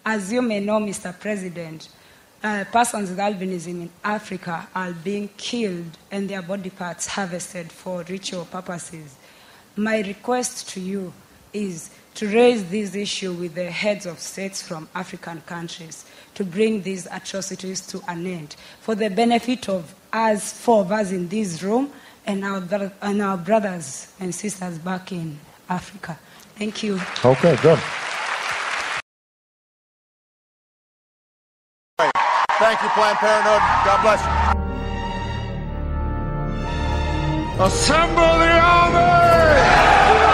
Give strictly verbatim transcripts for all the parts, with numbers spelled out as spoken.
As you may know, Mister President, uh, persons with albinism in Africa are being killed and their body parts harvested for ritual purposes. My request to you is to raise this issue with the heads of states from African countries to bring these atrocities to an end for the benefit of us, four of us in this room, and our, and our brothers and sisters back in Africa. Thank you. Okay, good. Thank you, Planned Parenthood. God bless you. Assemble the army!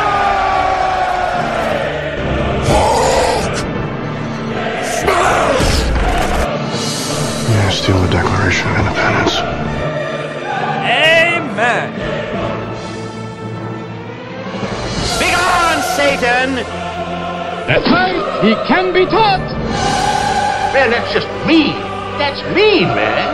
Yeah, steal the Declaration of Independence. Amen. Begone, Satan! That's right. He can be taught. Man, that's just mean. That's mean, man.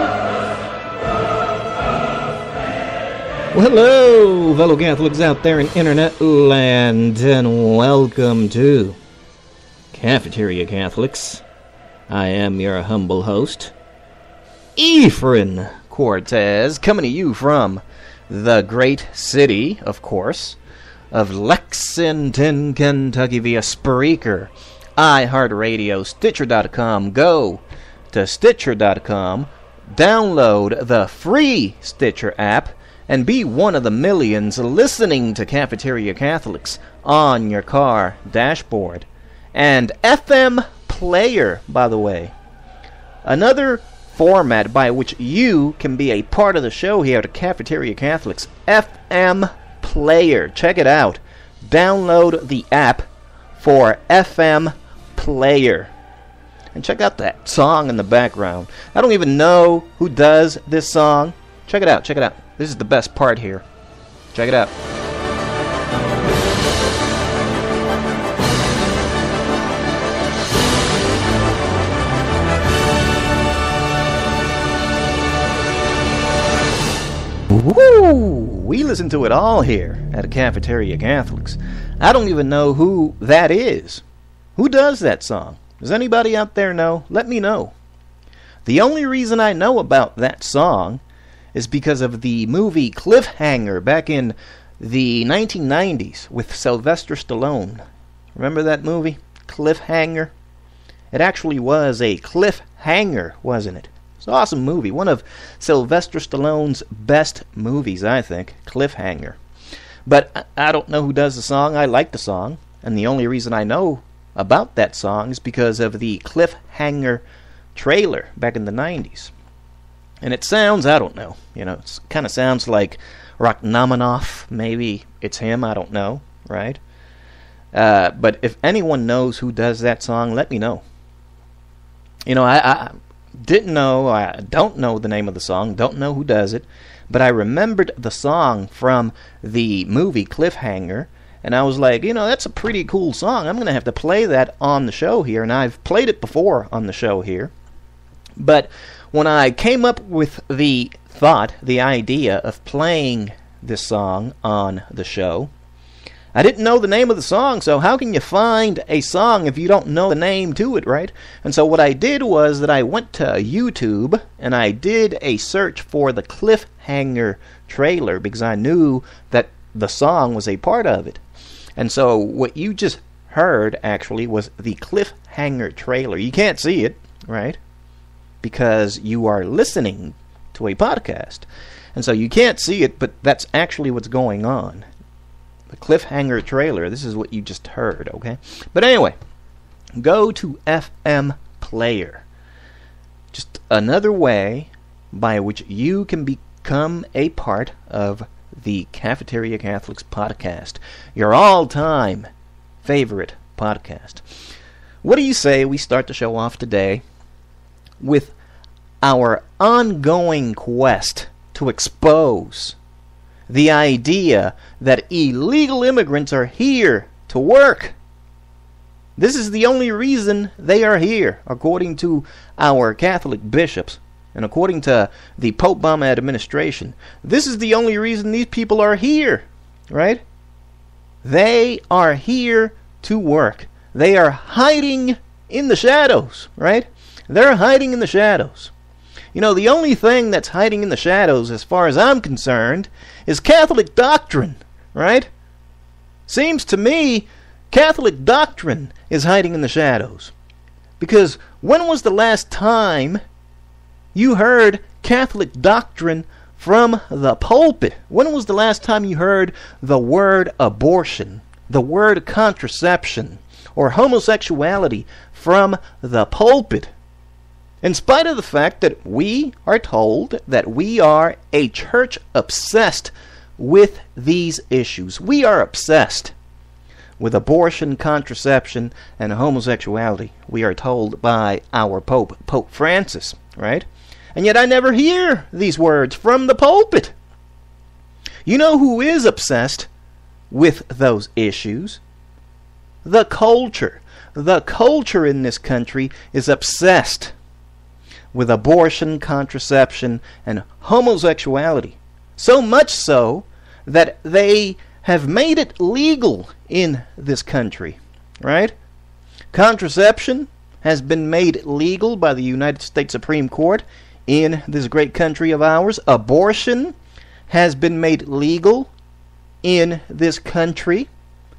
Well, hello, fellow Catholics out there in internet land, and welcome to Cafeteria Catholics. I am your humble host, Ephraim Cortez, coming to you from the great city, of course, of Lexington, Kentucky via Spreaker, iHeartRadio, Stitcher dot com. Go to Stitcher dot com, download the free Stitcher app, and be one of the millions listening to Cafeteria Catholics on your car dashboard. And F M Player, by the way. Another format by which you can be a part of the show here at Cafeteria Catholics. F M Player. Check it out. Download the app for F M Player. And check out that song in the background. I don't even know who does this song. Check it out, check it out. This is the best part here. Check it out. Woo! We listen to it all here at Cafeteria Catholics. I don't even know who that is. Who does that song? Does anybody out there know? Let me know. The only reason I know about that song is because of the movie Cliffhanger back in the nineteen nineties with Sylvester Stallone. Remember that movie? Cliffhanger? It actually was a cliffhanger, wasn't it? It's an awesome movie. One of Sylvester Stallone's best movies, I think. Cliffhanger. But I don't know who does the song. I like the song. And the only reason I know about that song is because of the Cliffhanger trailer back in the nineties. And it sounds, I don't know, you know, it kind of sounds like Rachmaninoff. Maybe it's him, I don't know, right? Uh, but if anyone knows who does that song, let me know. You know, I, I didn't know, I don't know the name of the song, don't know who does it, but I remembered the song from the movie Cliffhanger, and I was like, you know, that's a pretty cool song. I'm going to have to play that on the show here, and I've played it before on the show here. But when I came up with the thought, the idea of playing this song on the show, I didn't know the name of the song, so how can you find a song if you don't know the name to it, right? And so what I did was that I went to YouTube and I did a search for the Cliffhanger trailer because I knew that the song was a part of it. And so what you just heard, actually, was the Cliffhanger trailer. You can't see it, right? Because you are listening to a podcast. And so you can't see it, but that's actually what's going on. The Cliffhanger trailer, this is what you just heard, okay? But anyway, go to F M Player. Just another way by which you can become a part of the Cafeteria Catholics podcast, your all-time favorite podcast. What do you say we start the show off today with our ongoing quest to expose the idea that illegal immigrants are here to work? This is the only reason they are here, according to our Catholic bishops and according to the Pope Obama administration. This is the only reason these people are here, right? They are here to work. They are hiding in the shadows, right? They're hiding in the shadows. You know, the only thing that's hiding in the shadows, as far as I'm concerned, is Catholic doctrine, right? Seems to me Catholic doctrine is hiding in the shadows. Because when was the last time you heard Catholic doctrine from the pulpit? When was the last time you heard the word abortion, the word contraception, or homosexuality from the pulpit? In spite of the fact that we are told that we are a church obsessed with these issues. We are obsessed with abortion, contraception, and homosexuality. We are told by our Pope, Pope Francis, right? And yet I never hear these words from the pulpit. You know who is obsessed with those issues? The culture. The culture in this country is obsessed with abortion, contraception, and homosexuality. So much so that they have made it legal in this country, right? Contraception has been made legal by the United States Supreme Court in this great country of ours. Abortion has been made legal in this country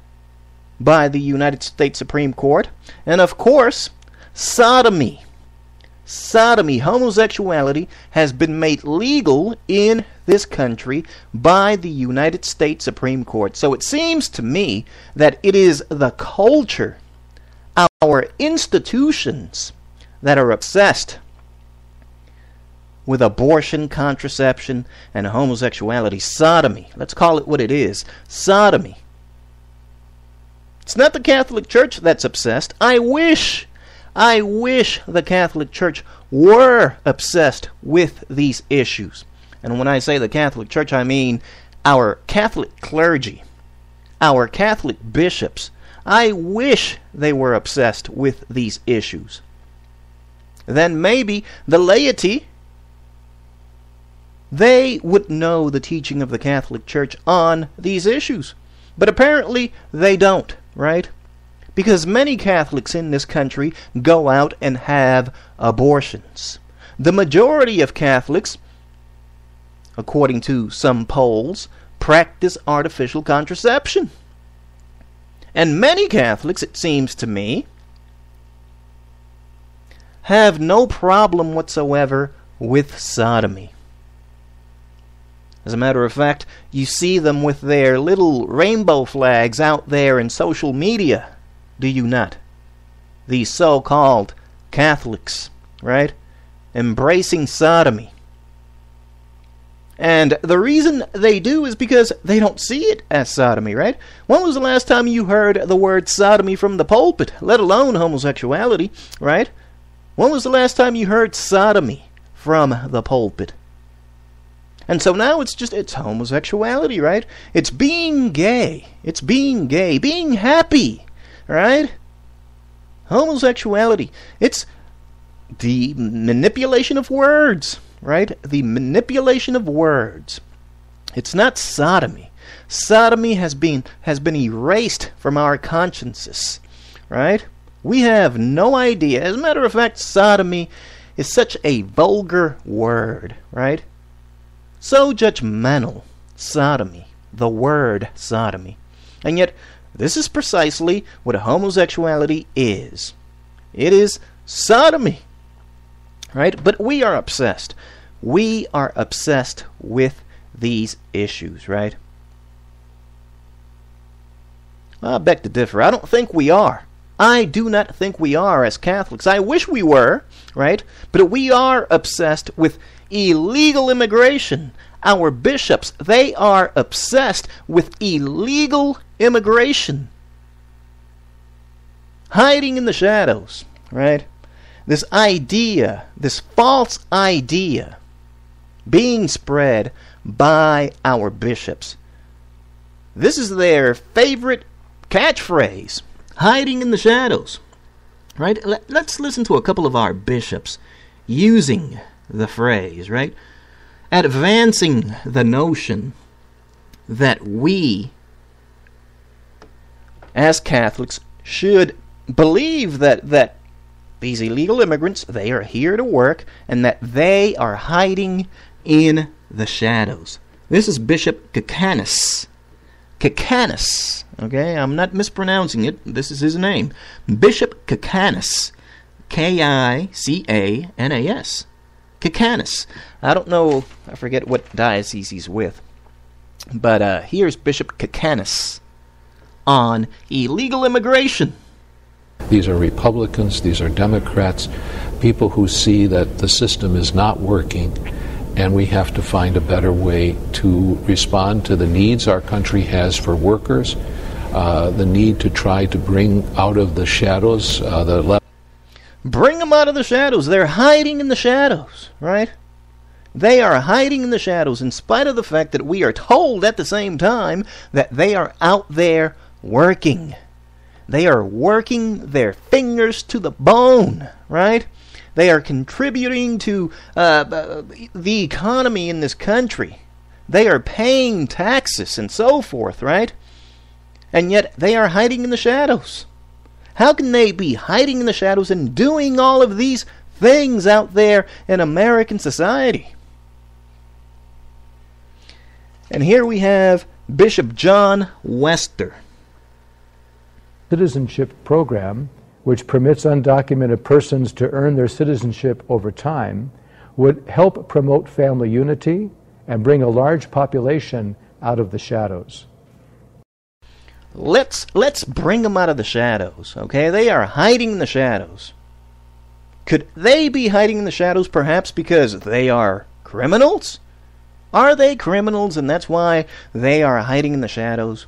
by the United States Supreme Court. And of course, sodomy. Sodomy, homosexuality, has been made legal in this country by the United States Supreme Court. So it seems to me that it is the culture, our institutions, that are obsessed with abortion, contraception, and homosexuality. Sodomy. Let's call it what it is. Sodomy. It's not the Catholic Church that's obsessed. I wish I wish the Catholic Church were obsessed with these issues. And when I say the Catholic Church, I mean our Catholic clergy, our Catholic bishops. I wish they were obsessed with these issues. Then maybe the laity, they would know the teaching of the Catholic Church on these issues. But apparently they don't, right? Because many Catholics in this country go out and have abortions. The majority of Catholics, according to some polls, practice artificial contraception. And many Catholics, it seems to me, have no problem whatsoever with sodomy. As a matter of fact, you see them with their little rainbow flags out there in social media. Do you not? These so-called Catholics, right? Embracing sodomy. And the reason they do is because they don't see it as sodomy, right? When was the last time you heard the word sodomy from the pulpit, let alone homosexuality, right? When was the last time you heard sodomy from the pulpit? And so now it's just, it's homosexuality, right? It's being gay. It's being gay. Being happy. Right? Homosexuality. It's the manipulation of words, right? The manipulation of words. It's not sodomy. Sodomy has been has been erased from our consciences, right? We have no idea. As a matter of fact, sodomy is such a vulgar word, right? So judgmental. Sodomy. The word sodomy. And yet, this is precisely what homosexuality is. It is sodomy. Right? But we are obsessed. We are obsessed with these issues, right? I beg to differ. I don't think we are. I do not think we are as Catholics. I wish we were, right? But we are obsessed with illegal immigration. Our bishops, they are obsessed with illegal immigration. Hiding in the shadows, right? This idea, this false idea being spread by our bishops. This is their favorite catchphrase, hiding in the shadows, right? Let's listen to a couple of our bishops using the phrase, right? Advancing the notion that we, as Catholics, should believe that, that these illegal immigrants, they are here to work, and that they are hiding in the shadows. This is Bishop Kakanis. Kakanis, okay? I'm not mispronouncing it. This is his name. Bishop Kakanis. K I C A N A S. Kakanis. I don't know, I forget what diocese he's with. But uh, here's Bishop Kakanis on illegal immigration. These are Republicans, these are Democrats, people who see that the system is not working, and we have to find a better way to respond to the needs our country has for workers, uh, the need to try to bring out of the shadows uh, the left. Bring them out of the shadows. They're hiding in the shadows, right? They are hiding in the shadows in spite of the fact that we are told at the same time that they are out there working. They are working their fingers to the bone, right? They are contributing to uh, the economy in this country. They are paying taxes and so forth, right? And yet they are hiding in the shadows. How can they be hiding in the shadows and doing all of these things out there in American society? And here we have Bishop John Wester. Citizenship program, which permits undocumented persons to earn their citizenship over time, would help promote family unity and bring a large population out of the shadows. Let's let's bring them out of the shadows, okay? They are hiding in the shadows. Could they be hiding in the shadows perhaps because they are criminals? Are they criminals and that's why they are hiding in the shadows?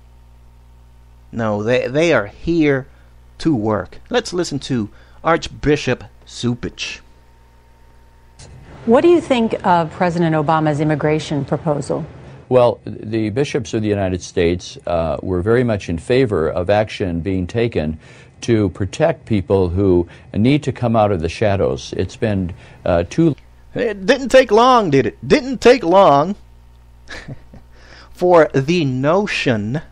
No, they they are here to work. Let's listen to Archbishop Supich. What do you think of President Obama's immigration proposal? Well, the bishops of the United States uh, were very much in favor of action being taken to protect people who need to come out of the shadows. It's been uh, too... It didn't take long, did it? Didn't take long for the notion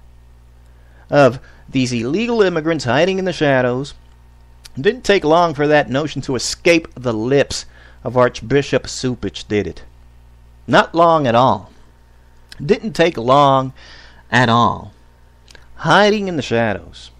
of these illegal immigrants hiding in the shadows. It didn't take long for that notion to escape the lips of Archbishop Supich, did it? Not long at all. Didn't take long at all. Hiding in the shadows.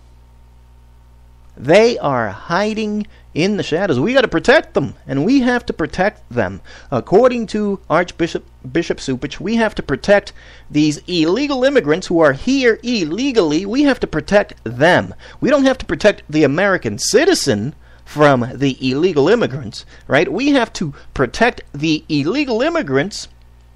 They are hiding in the shadows. We got to protect them, and we have to protect them. According to Archbishop Bishop Supich, we have to protect these illegal immigrants who are here illegally. We have to protect them. We don't have to protect the American citizen from the illegal immigrants, right? We have to protect the illegal immigrants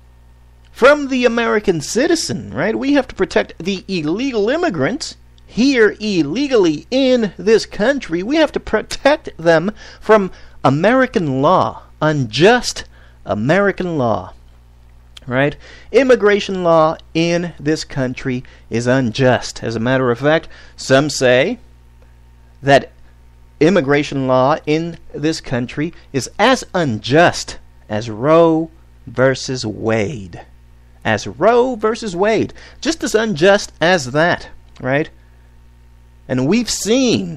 from the American citizen, right? We have to protect the illegal immigrants here illegally in this country. We have to protect them from American law, unjust American law, right? Immigration law in this country is unjust. As a matter of fact, some say that immigration law in this country is as unjust as Roe versus Wade. As Roe versus Wade. Just as unjust as that, right? And we've seen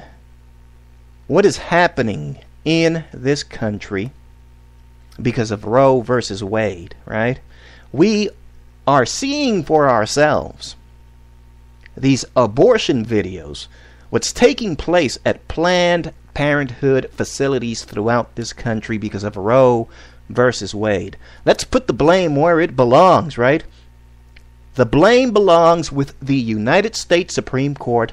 what is happening in this country because of Roe versus Wade, right? We are seeing for ourselves these abortion videos, what's taking place at Planned Parenthood facilities throughout this country because of Roe versus Wade. Let's put the blame where it belongs, right? The blame belongs with the United States Supreme Court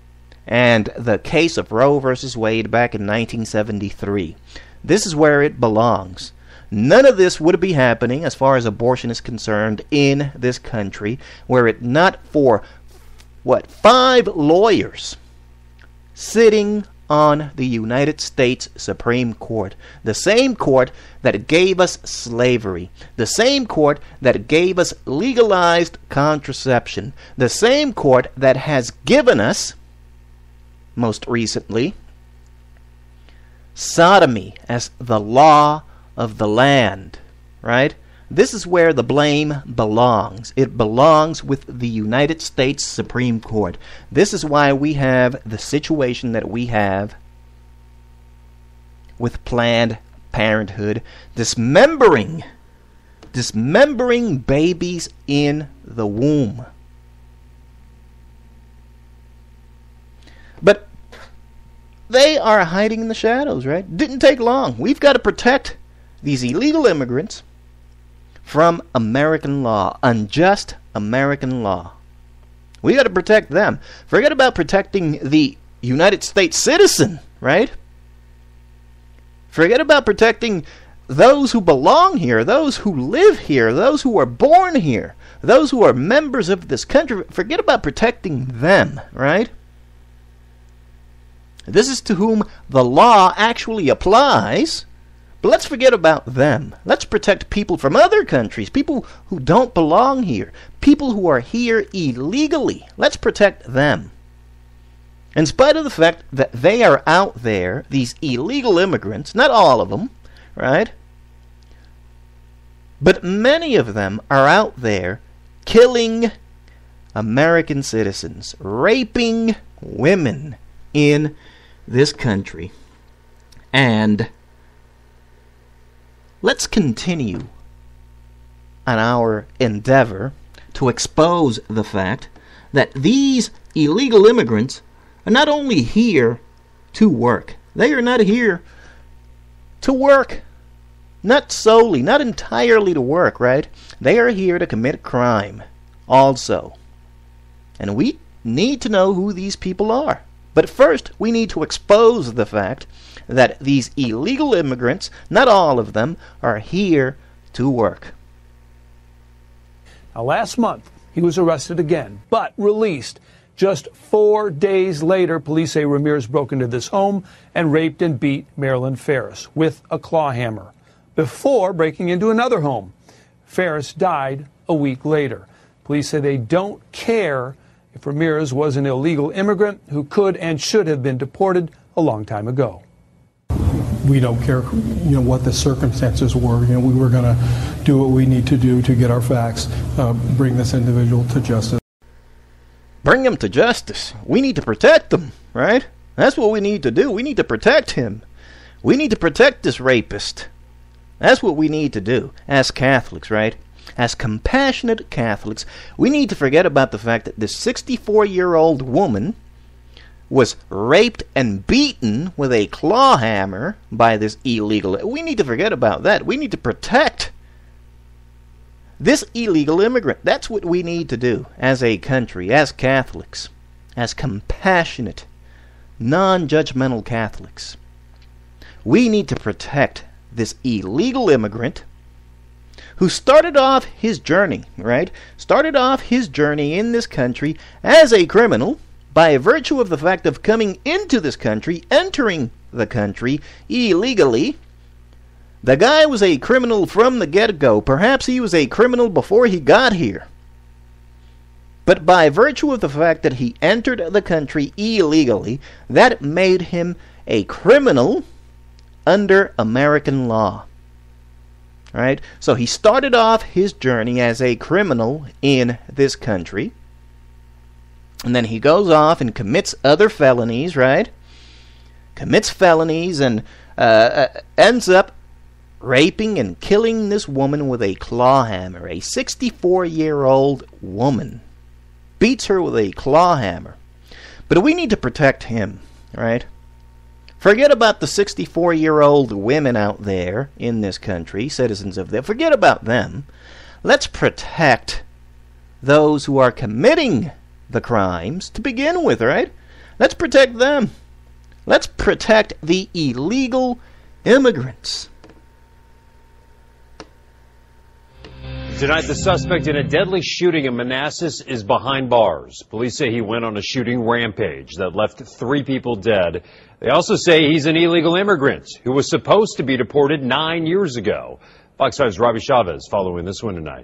and the case of Roe versus Wade back in nineteen seventy-three. This is where it belongs. None of this would be happening as far as abortion is concerned in this country were it not for, what, five lawyers sitting on the United States Supreme Court. The same court that gave us slavery. The same court that gave us legalized contraception. The same court that has given us, most recently, sodomy as the law of the land, right? This is where the blame belongs. It belongs with the United States Supreme Court. This is why we have the situation that we have with Planned Parenthood, dismembering, dismembering babies in the womb. But they are hiding in the shadows, right? Didn't take long. We've got to protect these illegal immigrants from American law, unjust American law. We got to protect them. Forget about protecting the United States citizen, right? Forget about protecting those who belong here, those who live here, those who are born here, those who are members of this country. Forget about protecting them, right? This is to whom the law actually applies. But let's forget about them. Let's protect people from other countries, people who don't belong here, people who are here illegally. Let's protect them. In spite of the fact that they are out there, these illegal immigrants, not all of them, right? But many of them are out there killing American citizens, raping women in this country. And let's continue on our endeavor to expose the fact that these illegal immigrants are not only here to work. They are not here to work. Not solely, not entirely to work, right? They are here to commit crime also. And we need to know who these people are. But first, we need to expose the fact that these illegal immigrants, not all of them, are here to work. Now, last month, he was arrested again, but released. Just four days later, police say Ramirez broke into this home and raped and beat Marilyn Ferris with a claw hammer before breaking into another home. Ferris died a week later. Police say they don't care if Ramirez was an illegal immigrant who could and should have been deported a long time ago. We don't care, you know, what the circumstances were. You know, we were going to do what we need to do to get our facts, uh, bring this individual to justice. Bring him to justice. We need to protect him, right? That's what we need to do. We need to protect him. We need to protect this rapist. That's what we need to do as Catholics, right? As compassionate Catholics, we need to forget about the fact that this sixty-four-year-old woman was raped and beaten with a claw hammer by this illegal... We need to forget about that. We need to protect this illegal immigrant. That's what we need to do as a country, as Catholics, as compassionate, non-judgmental Catholics. We need to protect this illegal immigrant who started off his journey, right? Started off his journey in this country as a criminal by virtue of the fact of coming into this country, entering the country illegally. The guy was a criminal from the get-go. Perhaps he was a criminal before he got here. But by virtue of the fact that he entered the country illegally, that made him a criminal under American law. Right? So he started off his journey as a criminal in this country. And then he goes off and commits other felonies, right? Commits felonies and uh, uh, ends up raping and killing this woman with a claw hammer. A sixty-four-year-old woman. Beats her with a claw hammer. But we need to protect him, right? Forget about the sixty-four-year-old women out there in this country, citizens of them. Forget about them. Let's protect those who are committing the crimes to begin with, right? Let's protect them. Let's protect the illegal immigrants. Tonight, the suspect in a deadly shooting in Manassas is behind bars. Police say he went on a shooting rampage that left three people dead. They also say he's an illegal immigrant who was supposed to be deported nine years ago. Fox five's Robbie Chavez following this one tonight.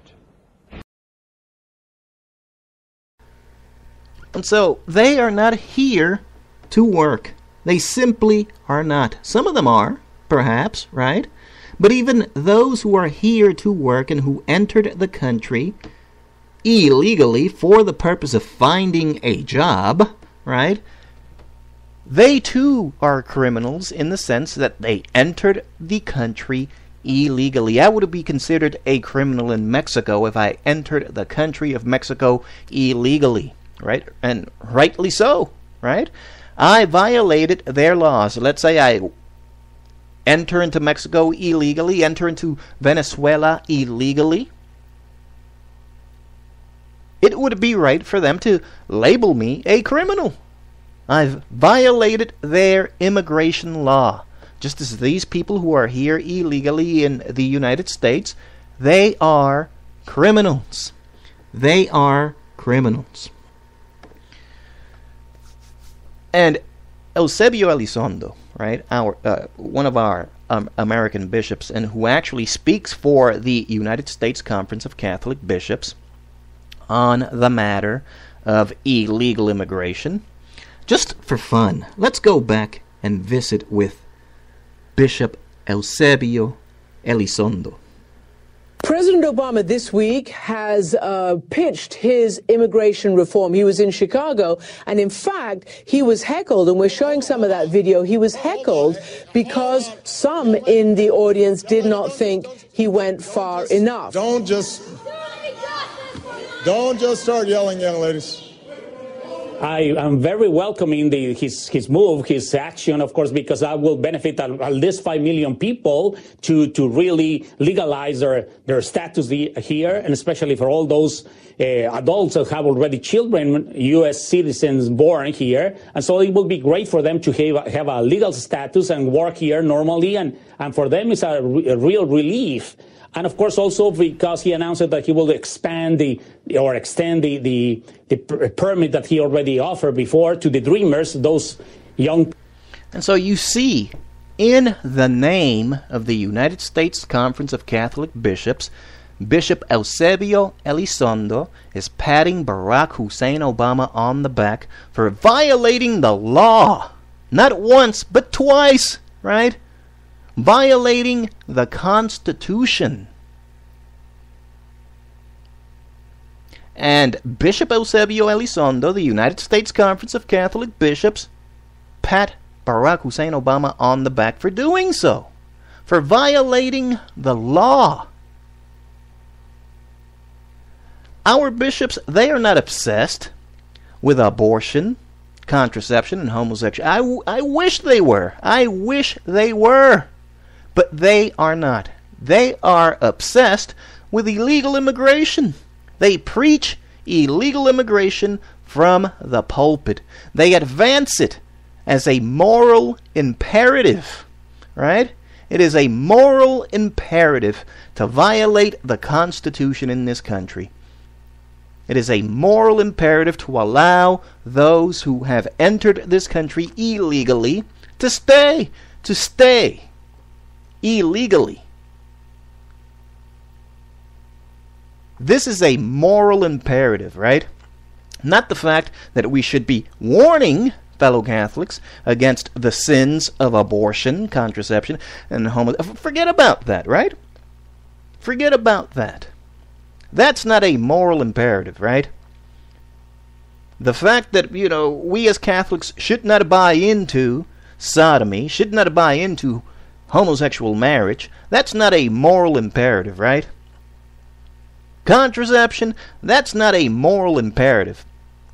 And so they are not here to work. They simply are not. Some of them are, perhaps, right? But even those who are here to work and who entered the country illegally for the purpose of finding a job, right? They too are criminals in the sense that they entered the country illegally. I would be considered a criminal in Mexico if I entered the country of Mexico illegally, right? And rightly so, right? I violated their laws. Let's say I enter into Mexico illegally, enter into Venezuela illegally. It would be right for them to label me a criminal. I've violated their immigration law. Just as these people who are here illegally in the United States, they are criminals. They are criminals. And Eusebio Elizondo, right, our uh, one of our um, American bishops, and who actually speaks for the United States Conference of Catholic Bishops on the matter of illegal immigration. Just for fun, let's go back and visit with Bishop Eusebio Elizondo. President Obama this week has uh, pitched his immigration reform. He was in Chicago, and in fact, he was heckled, and we're showing some of that video. He was heckled because some in the audience did not think he went far enough. Don't just, don't just start yelling, young ladies. I am very welcoming the, his his move, his action, of course, because that will benefit at, at least five million people to to really legalize their their status here, and especially for all those uh, adults that have already children, U S citizens born here, and so it will be great for them to have, have a legal status and work here normally, and and for them it's a, re, a real relief. And of course, also because he announced that he will expand the or extend the, the, the permit that he already offered before to the dreamers, those young. And so you see, in the name of the United States Conference of Catholic Bishops, Bishop Eusebio Elizondo is patting Barack Hussein Obama on the back for violating the law. Not once, but twice, right? Violating the Constitution. And Bishop Eusebio Elizondo, the United States Conference of Catholic Bishops, pat Barack Hussein Obama on the back for doing so, for violating the law. Our bishops, they are not obsessed with abortion, contraception, and homosexuality. I, I wish they were. I wish they were. But they are not. They are obsessed with illegal immigration. They preach illegal immigration from the pulpit. They advance it as a moral imperative, right? It is a moral imperative to violate the Constitution in this country. It is a moral imperative to allow those who have entered this country illegally to stay, to stay. Illegally. This is a moral imperative, right? Not the fact that we should be warning fellow Catholics against the sins of abortion, contraception, and homo. Forget about that, right? Forget about that. That's not a moral imperative, right? The fact that, you know, we as Catholics should not buy into sodomy, should not buy into homosexual marriage, that's not a moral imperative, right? Contraception, that's not a moral imperative.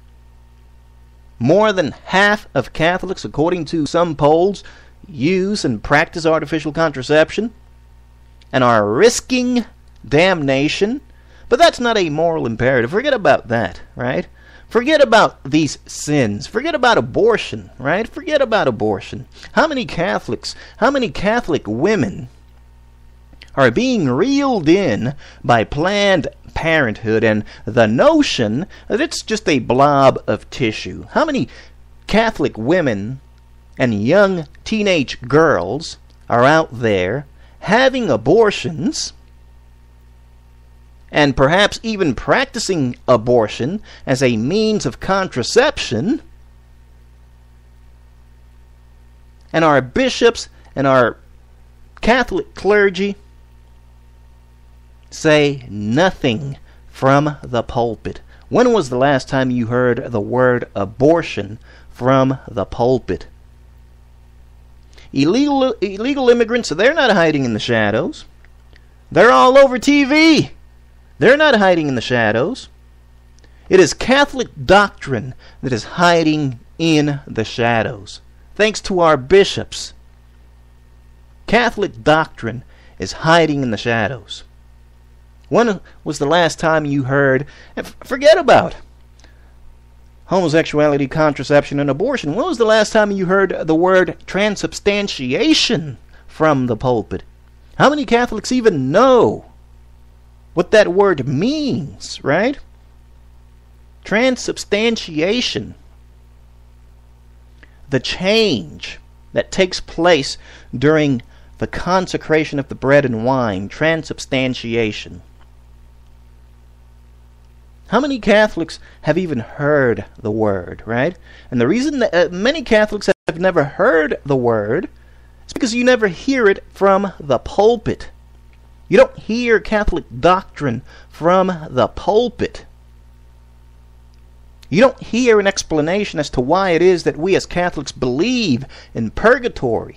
More than half of Catholics, according to some polls, use and practice artificial contraception and are risking damnation, but that's not a moral imperative. Forget about that, right? Forget about these sins. Forget about abortion, right? Forget about abortion. How many Catholics, how many Catholic women are being reeled in by Planned Parenthood and the notion that it's just a blob of tissue? How many Catholic women and young teenage girls are out there having abortions and perhaps even practicing abortion as a means of contraception, and our bishops and our Catholic clergy say nothing from the pulpit? When was the last time you heard the word abortion from the pulpit? Illegal, illegal immigrants, they're not hiding in the shadows. They're all over T V. They're not hiding in the shadows. It is Catholic doctrine that is hiding in the shadows. Thanks to our bishops. Catholic doctrine is hiding in the shadows. When was the last time you heard, and forget about homosexuality, contraception, and abortion. When was the last time you heard the word transubstantiation from the pulpit? How many Catholics even know what that word means, right? Transubstantiation. The change that takes place during the consecration of the bread and wine. Transubstantiation. How many Catholics have even heard the word, right? And the reason that uh, many Catholics have never heard the word is because you never hear it from the pulpit. You don't hear Catholic doctrine from the pulpit. You don't hear an explanation as to why it is that we as Catholics believe in purgatory.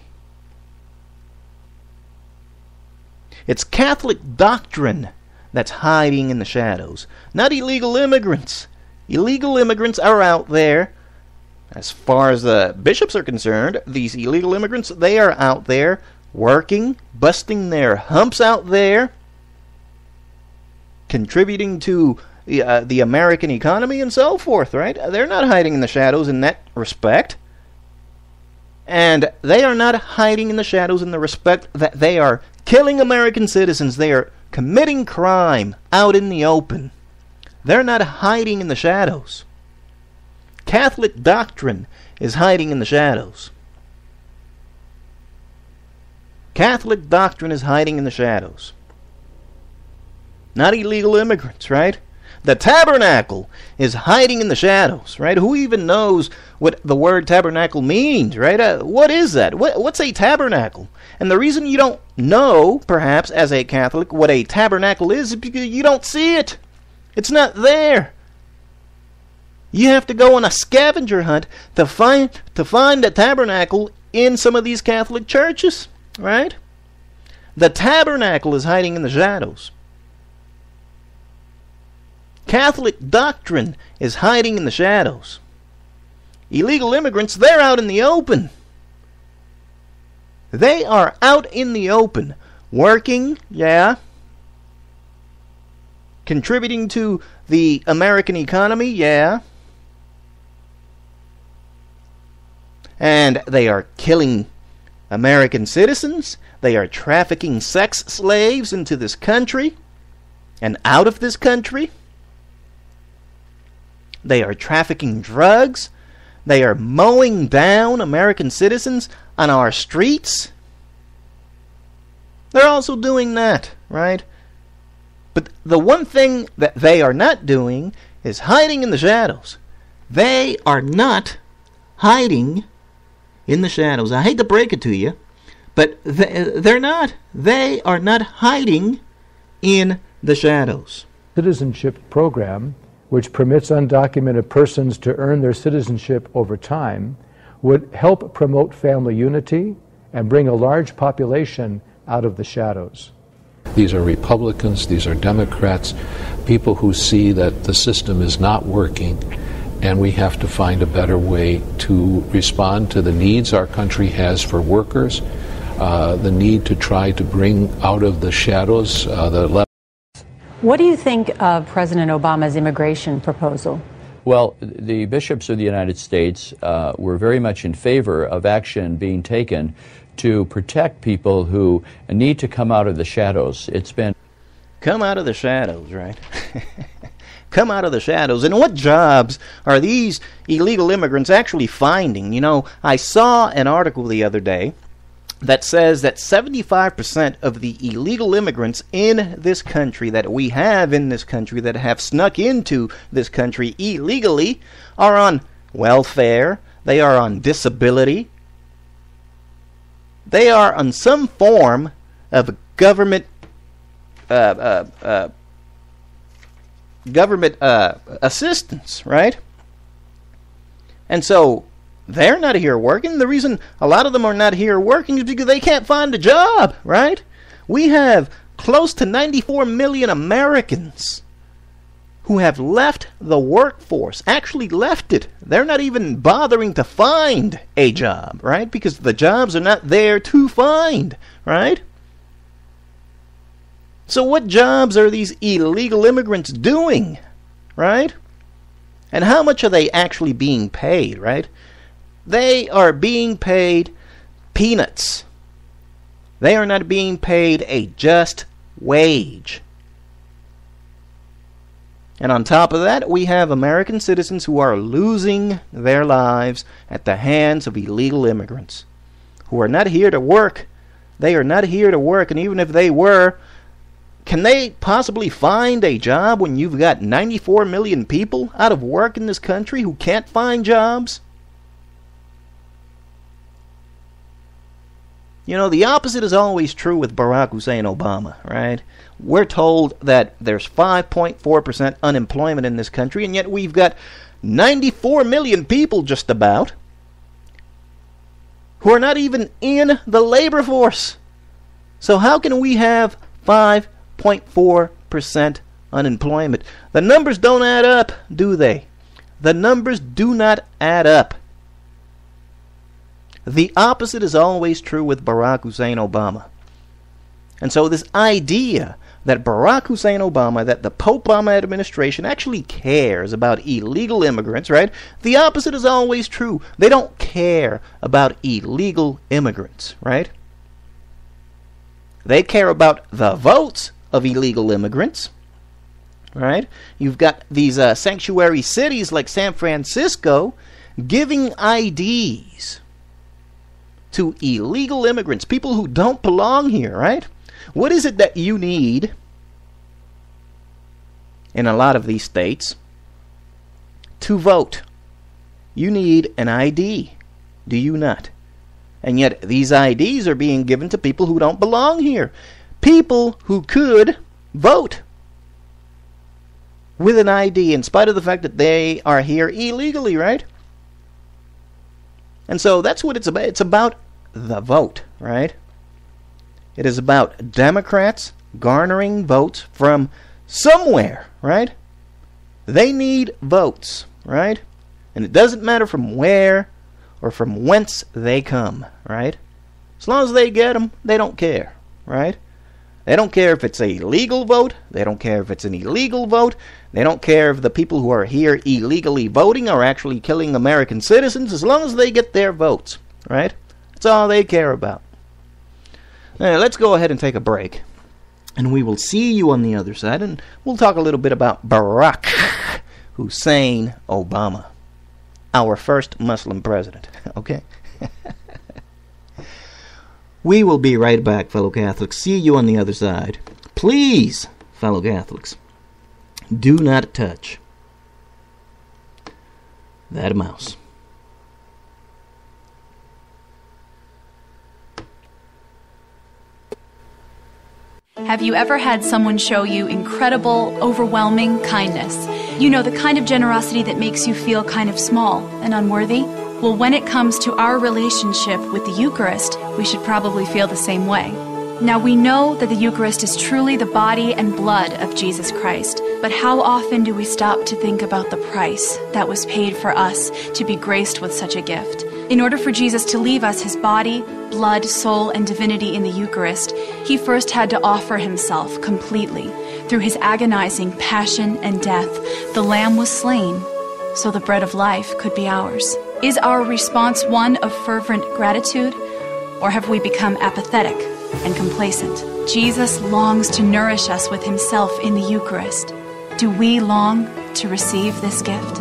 It's Catholic doctrine that's hiding in the shadows, not illegal immigrants. Illegal immigrants are out there. As far as the bishops are concerned, these illegal immigrants, they are out there working, busting their humps out there, contributing to the, uh, the American economy and so forth, right? They're not hiding in the shadows in that respect. And they are not hiding in the shadows in the respect that they are killing American citizens. They are committing crime out in the open. They're not hiding in the shadows. Catholic doctrine is hiding in the shadows. Catholic doctrine is hiding in the shadows. Not illegal immigrants, right? The tabernacle is hiding in the shadows, right? Who even knows what the word tabernacle means, right? Uh, what is that? What, what's a tabernacle? And the reason you don't know, perhaps, as a Catholic, what a tabernacle is, is because you don't see it. It's not there. You have to go on a scavenger hunt to find to find a tabernacle in some of these Catholic churches, right? The tabernacle is hiding in the shadows. Catholic doctrine is hiding in the shadows. Illegal immigrants, they're out in the open. They are out in the open, working, yeah, contributing to the American economy, yeah, and they are killing American citizens. They are trafficking sex slaves into this country and out of this country. They are trafficking drugs. They are mowing down American citizens on our streets. They're also doing that, right? But the one thing that they are not doing is hiding in the shadows. They are not hiding in the shadows. I hate to break it to you, but they're not. They are not hiding in the shadows. Citizenship program, which permits undocumented persons to earn their citizenship over time, would help promote family unity and bring a large population out of the shadows. These are Republicans, these are Democrats, people who see that the system is not working, and we have to find a better way to respond to the needs our country has for workers, uh, the need to try to bring out of the shadows uh, the left. What do you think of President Obama's immigration proposal? Well, the bishops of the United States uh, were very much in favor of action being taken to protect people who need to come out of the shadows. It's been... Come out of the shadows, right? Come out of the shadows. And what jobs are these illegal immigrants actually finding? You know, I saw an article the other day that says that seventy-five percent of the illegal immigrants in this country, that we have in this country, that have snuck into this country illegally, are on welfare, they are on disability, they are on some form of government uh, uh, uh, government uh, assistance, right? And so they're not here working. The reason a lot of them are not here working is because they can't find a job, right? We have close to ninety-four million Americans who have left the workforce, actually left it. They're not even bothering to find a job, right? Because the jobs are not there to find, right? So what jobs are these illegal immigrants doing, right? And how much are they actually being paid, right? They are being paid peanuts. They are not being paid a just wage. And on top of that, we have American citizens who are losing their lives at the hands of illegal immigrants who are not here to work. They are not here to work, and even if they were, can they possibly find a job when you've got ninety-four million people out of work in this country who can't find jobs? You know, the opposite is always true with Barack Hussein Obama, right? We're told that there's five point four percent unemployment in this country, and yet we've got ninety-four million people just about who are not even in the labor force. So how can we have five point four percent unemployment? The numbers don't add up, do they? The numbers do not add up. The opposite is always true with Barack Hussein Obama. And so this idea that Barack Hussein Obama, that the Obama administration actually cares about illegal immigrants, right? The opposite is always true. They don't care about illegal immigrants, right? They care about the votes of illegal immigrants, right? You've got these uh, sanctuary cities like San Francisco giving I Ds to illegal immigrants, people who don't belong here, right? What is it that you need in a lot of these states to vote? You need an I D, do you not? And yet these I Ds are being given to people who don't belong here. People who could vote with an I D in spite of the fact that they are here illegally, right? And so that's what it's about. It's about the vote, right? It is about Democrats garnering votes from somewhere, right? They need votes, right? And it doesn't matter from where or from whence they come, right? As long as they get them, they don't care, right? They don't care if it's a legal vote. They don't care if it's an illegal vote. They don't care if the people who are here illegally voting are actually killing American citizens, as long as they get their votes, right? That's all they care about. Now, let's go ahead and take a break. And we will see you on the other side, and we'll talk a little bit about Barack Hussein Obama, our first Muslim president, okay? We will be right back, fellow Catholics. See you on the other side. Please, fellow Catholics, do not touch that mouse. Have you ever had someone show you incredible, overwhelming kindness? You know, the kind of generosity that makes you feel kind of small and unworthy? Well, when it comes to our relationship with the Eucharist, we should probably feel the same way. Now, we know that the Eucharist is truly the body and blood of Jesus Christ, but how often do we stop to think about the price that was paid for us to be graced with such a gift? In order for Jesus to leave us his body, blood, soul, and divinity in the Eucharist, he first had to offer himself completely. Through his agonizing passion and death, the Lamb was slain, so the bread of life could be ours. Is our response one of fervent gratitude, or have we become apathetic and complacent? Jesus longs to nourish us with himself in the Eucharist. Do we long to receive this gift?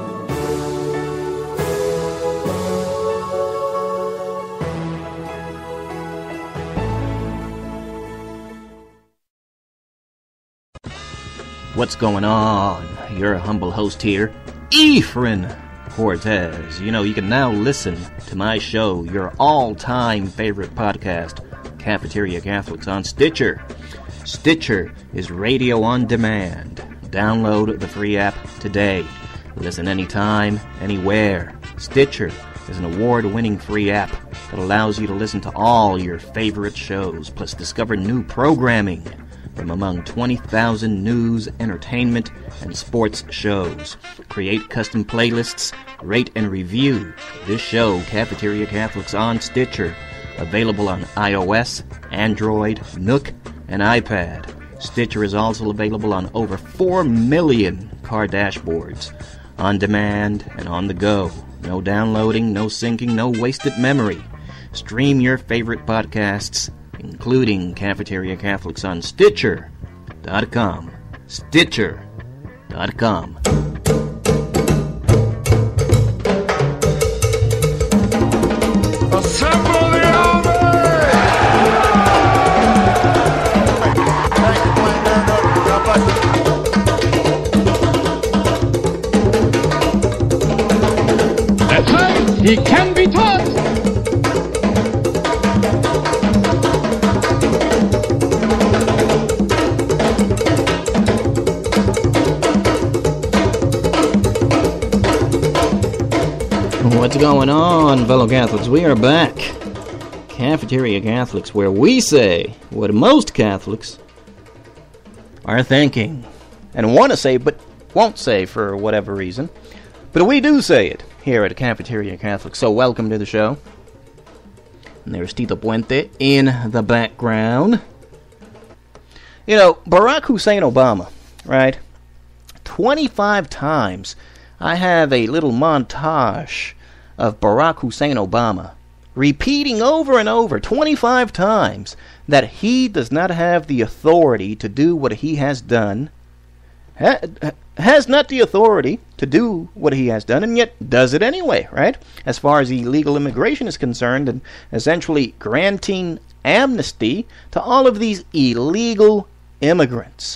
What's going on? Your humble host here, Ephraim Cortez. You know, you can now listen to my show, your all-time favorite podcast, Cafeteria Catholics, on Stitcher. Stitcher is radio on demand. Download the free app today. Listen anytime, anywhere. Stitcher, is an award-winning free app that allows you to listen to all your favorite shows, plus discover new programming from among twenty thousand news, entertainment, and sports shows. Create custom playlists, rate and review this show, Cafeteria Catholics, on Stitcher. Available on iOS, Android, Nook, and iPad. Stitcher is also available on over four million car dashboards. On demand and on the go. No downloading, no syncing, no wasted memory. Stream your favorite podcasts, including Cafeteria Catholics, on Stitcher dot com. Stitcher dot com. Assemble the army! Thank you, Planned Parenthood. God bless you. That's right, he can be taught. What's going on, fellow Catholics? We are back. Cafeteria Catholics, where we say what most Catholics are thinking and want to say but won't say for whatever reason. But we do say it here at Cafeteria Catholics. So welcome to the show. And there's Tito Puente in the background. You know, Barack Hussein Obama, right? twenty-five times I have a little montage of Barack Hussein Obama repeating over and over twenty-five times that he does not have the authority to do what he has done, ha- has not the authority to do what he has done, and yet does it anyway, right? As far as illegal immigration is concerned, and essentially granting amnesty to all of these illegal immigrants.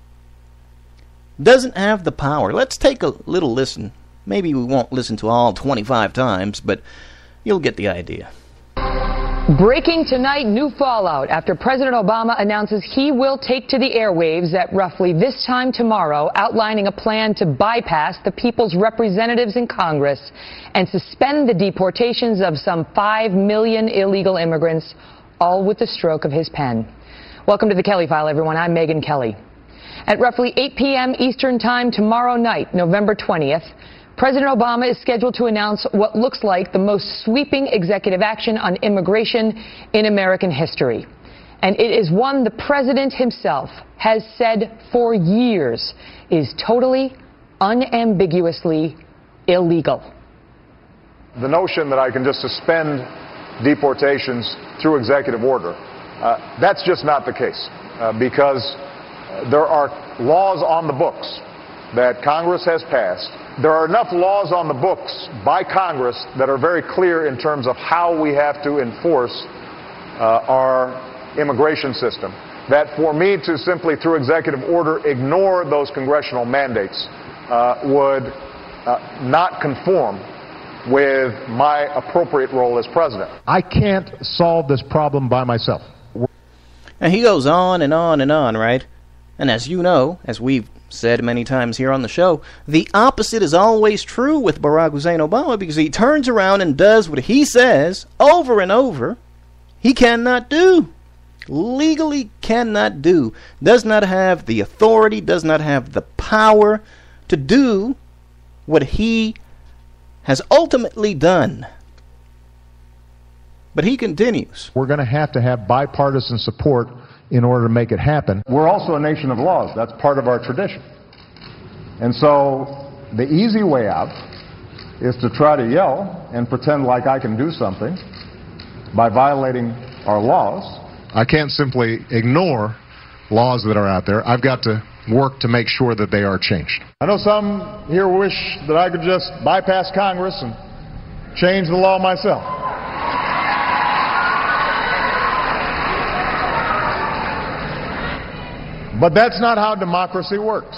Doesn't have the power. Let's take a little listen. Maybe we won't listen to all twenty-five times, but you'll get the idea. Breaking tonight, new fallout after President Obama announces he will take to the airwaves at roughly this time tomorrow, outlining a plan to bypass the people's representatives in Congress and suspend the deportations of some five million illegal immigrants, all with the stroke of his pen. Welcome to the Kelly File, everyone. I'm Megan Kelly. At roughly eight p.m. Eastern Time tomorrow night, November twentieth, President Obama is scheduled to announce what looks like the most sweeping executive action on immigration in American history. And it is one the president himself has said for years is totally, unambiguously illegal. The notion that I can just suspend deportations through executive order, uh, that's just not the case, uh, because there are laws on the books that Congress has passed. There are enough laws on the books by Congress that are very clear in terms of how we have to enforce uh, our immigration system, that for me to simply, through executive order, ignore those congressional mandates uh, would uh, not conform with my appropriate role as president. I can't solve this problem by myself. And he goes on and on and on, right? And as you know, as we've said many times here on the show, the opposite is always true with Barack Hussein Obama, because he turns around and does what he says over and over he cannot do. Legally cannot do. Does not have the authority, does not have the power to do what he has ultimately done. But he continues. We're going to have to have bipartisan support in order to make it happen. We're also a nation of laws. That's part of our tradition. And so the easy way out is to try to yell and pretend like I can do something by violating our laws. I can't simply ignore laws that are out there. I've got to work to make sure that they are changed. I know some here wish that I could just bypass Congress and change the law myself. But that's not how democracy works.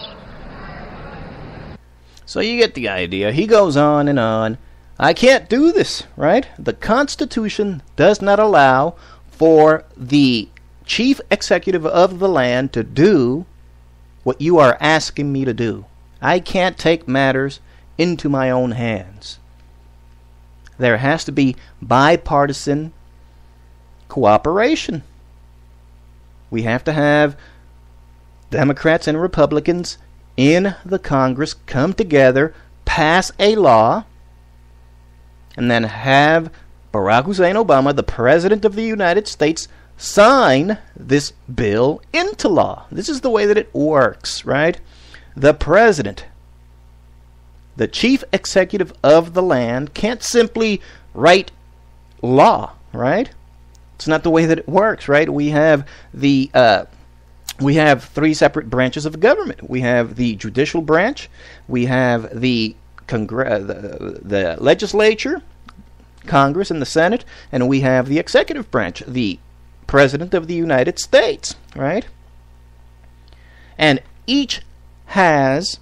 So you get the idea. He goes on and on. I can't do this, right? The Constitution does not allow for the chief executive of the land to do what you are asking me to do. I can't take matters into my own hands. There has to be bipartisan cooperation. We have to have Democrats and Republicans in the Congress come together, pass a law, and then have Barack Hussein Obama, the President of the United States, sign this bill into law. This is the way that it works, right? The President, the chief executive of the land, can't simply write law, right? It's not the way that it works, right? We have the uh, we have three separate branches of government. We have the judicial branch, we have the Congre- the, the legislature, Congress and the Senate, and we have the executive branch, the President of the United States, right? And each has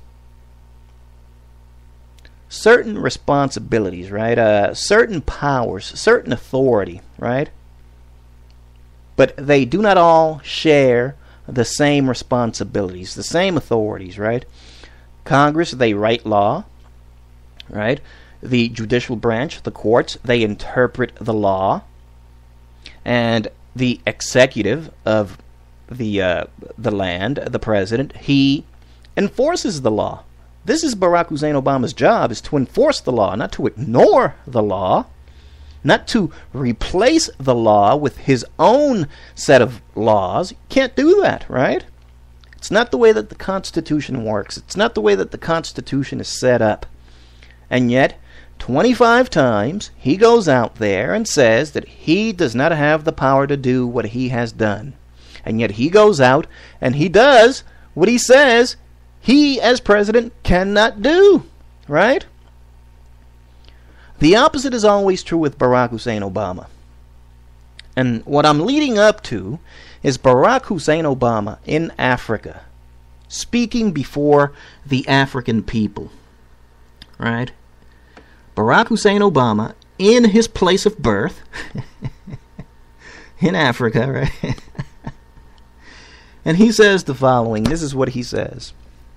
certain responsibilities, right? Uh, certain powers, certain authority, right? But they do not all share the same responsibilities, the same authorities, right? Congress, they write law, right? The judicial branch, the courts, they interpret the law. And the executive of the uh, the land, the president, he enforces the law. This is Barack Hussein Obama's job, is to enforce the law, not to ignore the law, not to replace the law with his own set of laws. You can't do that, right? It's not the way that the Constitution works. It's not the way that the Constitution is set up. And yet, twenty-five times, he goes out there and says that he does not have the power to do what he has done. And yet he goes out and he does what he says he, as president, cannot do, right? The opposite is always true with Barack Hussein Obama. And what I'm leading up to is Barack Hussein Obama in Africa, speaking before the African people, right? Barack Hussein Obama, in his place of birth, in Africa, right? And he says the following. This is what he says.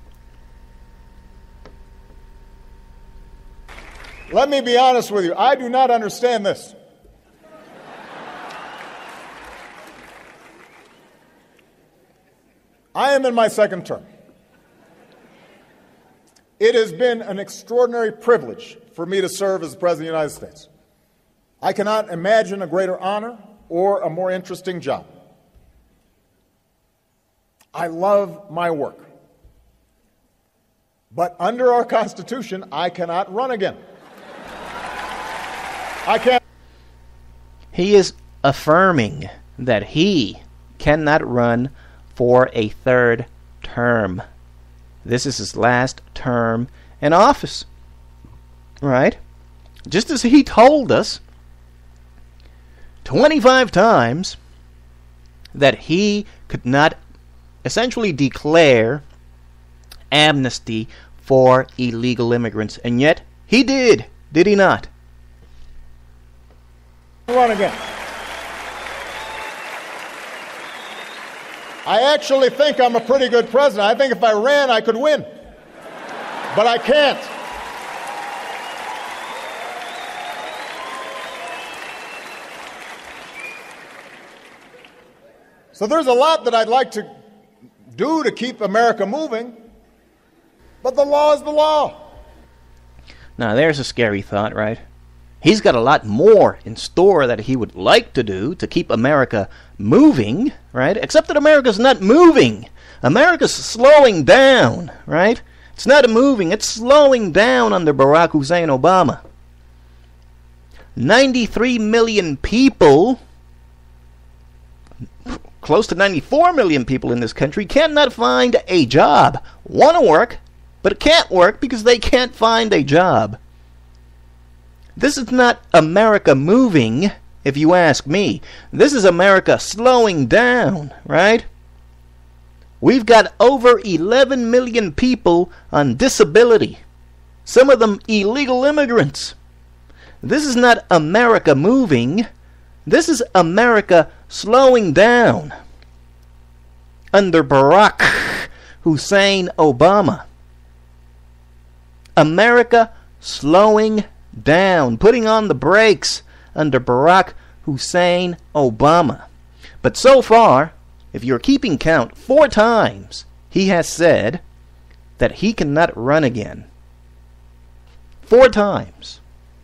Let me be honest with you. I do not understand this. I am in my second term. It has been an extraordinary privilege for me to serve as the President of the United States. I cannot imagine a greater honor or a more interesting job. I love my work. But under our Constitution, I cannot run again. I can't. He is affirming that he cannot run for a third term. This is his last term in office. Right? Just as he told us twenty-five times that he could not essentially declare amnesty for illegal immigrants. And yet, he did. Did he not? Run again. I actually think I'm a pretty good president. I think if I ran, I could win. But I can't. So there's a lot that I'd like to do to keep America moving, but the law is the law. Now, there's a scary thought, right? He's got a lot more in store that he would like to do to keep America moving, right? Except that America's not moving. America's slowing down, right? It's not moving, it's slowing down under Barack Hussein Obama. ninety-three million people, close to ninety-four million people in this country, cannot find a job. Want to work, but it can't work because they can't find a job. This is not America moving, if you ask me. This is America slowing down, right? We've got over eleven million people on disability, some of them illegal immigrants. This is not America moving. This is America slowing down under Barack Hussein Obama. America slowing down, putting on the brakes under Barack Hussein Obama. But so far, if you're keeping count, four times he has said that he cannot run again. Four times.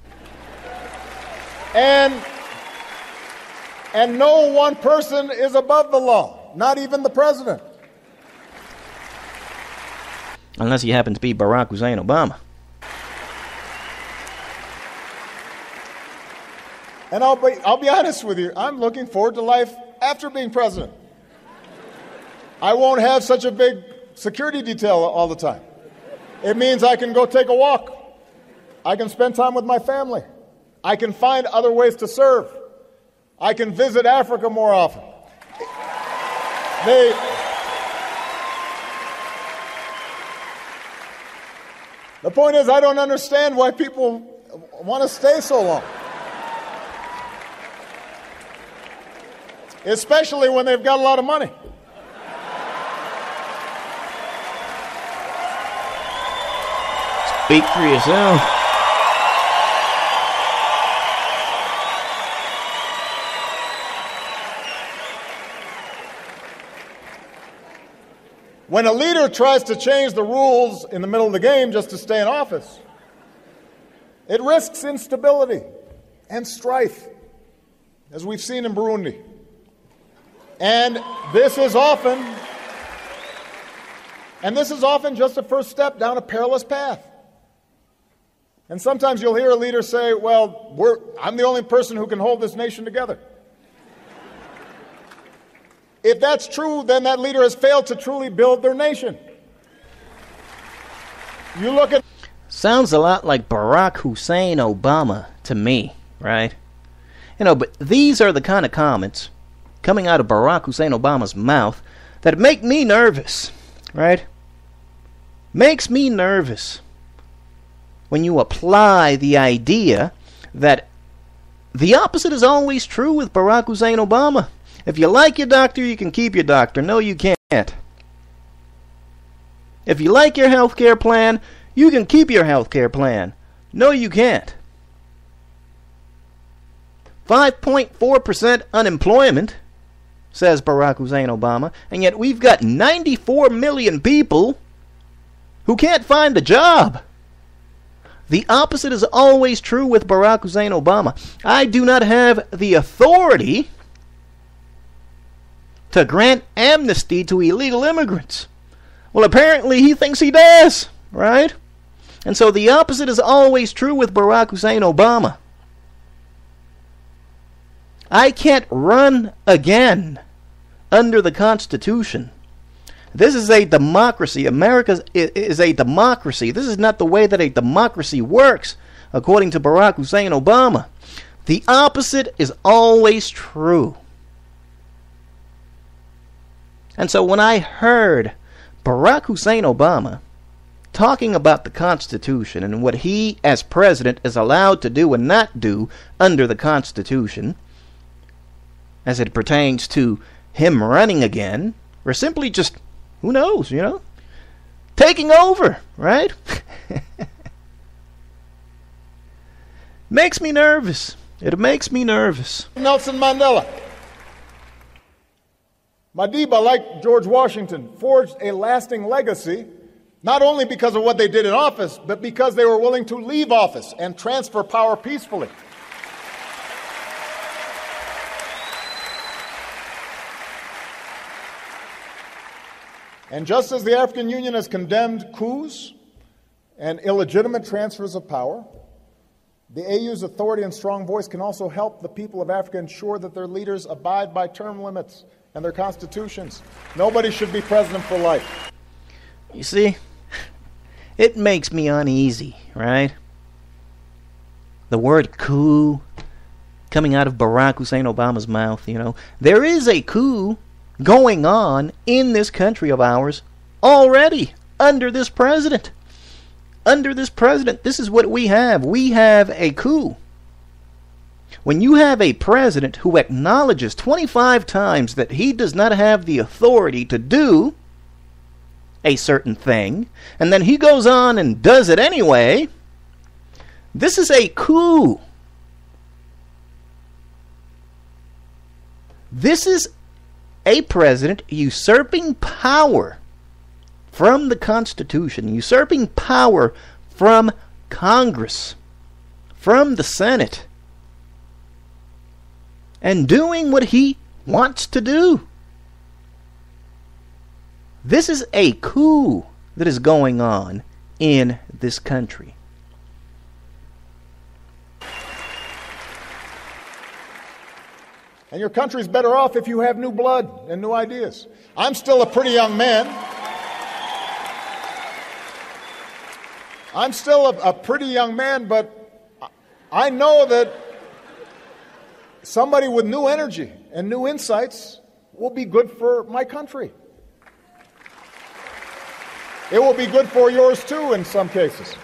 And, and no one person is above the law, not even the president. Unless he happens to be Barack Hussein Obama. And I'll be, I'll be honest with you, I'm looking forward to life after being president. I won't have such a big security detail all the time. It means I can go take a walk. I can spend time with my family. I can find other ways to serve. I can visit Africa more often. They, the point is, I don't understand why people want to stay so long. Especially when they've got a lot of money. Speak for yourself. When a leader tries to change the rules in the middle of the game just to stay in office, it risks instability and strife, as we've seen in Burundi. And this is often, and this is often just a first step down a perilous path. And sometimes you'll hear a leader say, well, we're, I'm the only person who can hold this nation together. If that's true, then that leader has failed to truly build their nation. You look at... Sounds a lot like Barack Hussein Obama to me, right? You know, but these are the kind of comments coming out of Barack Hussein Obama's mouth that make me nervous, right? Makes me nervous when you apply the idea that the opposite is always true with Barack Hussein Obama. If you like your doctor, you can keep your doctor. No, you can't. If you like your health care plan, you can keep your health care plan. No, you can't. five point four percent unemployment, says Barack Hussein Obama, and yet we've got ninety-four million people who can't find a job. The opposite is always true with Barack Hussein Obama. I do not have the authority to grant amnesty to illegal immigrants. Well, apparently he thinks he does, right? And so the opposite is always true with Barack Hussein Obama. I can't run again under the Constitution. This is a democracy. America is a democracy. This is not the way that a democracy works, according to Barack Hussein Obama. The opposite is always true. And so when I heard Barack Hussein Obama talking about the Constitution and what he, as president, is allowed to do and not do under the Constitution, as it pertains to him running again, or simply just, who knows, you know, taking over, right? Makes me nervous. It makes me nervous. Nelson Mandela. Madiba, like George Washington, forged a lasting legacy, not only because of what they did in office, but because they were willing to leave office and transfer power peacefully. And just as the African Union has condemned coups and illegitimate transfers of power, the A U's authority and strong voice can also help the people of Africa ensure that their leaders abide by term limits and their constitutions. Nobody should be president for life. You see, it makes me uneasy, right? The word coup coming out of Barack Hussein Obama's mouth, you know. There is a coup going on in this country of ours already under this president. Under this president, this is what we have. We have a coup. When you have a president who acknowledges twenty-five times that he does not have the authority to do a certain thing, and then he goes on and does it anyway, This is a coup. This is a president usurping power from the Constitution, usurping power from Congress, from the Senate, and doing what he wants to do. This is a coup that is going on in this country. And your country's better off if you have new blood and new ideas. I'm still a pretty young man. I'm still a, a pretty young man, but I know that somebody with new energy and new insights will be good for my country. It will be good for yours too in some cases.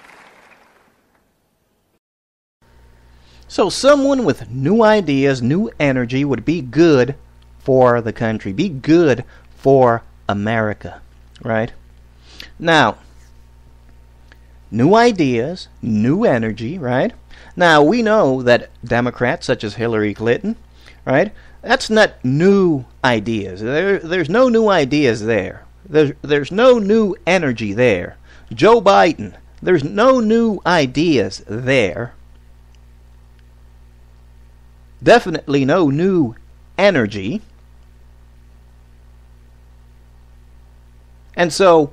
So someone with new ideas, new energy would be good for the country, be good for America, right? Now, new ideas, new energy, right? Now, we know that Democrats such as Hillary Clinton, right? That's not new ideas. There, there's no new ideas there. There's, there's no new energy there. Joe Biden, there's no new ideas there. Definitely no new energy. And so,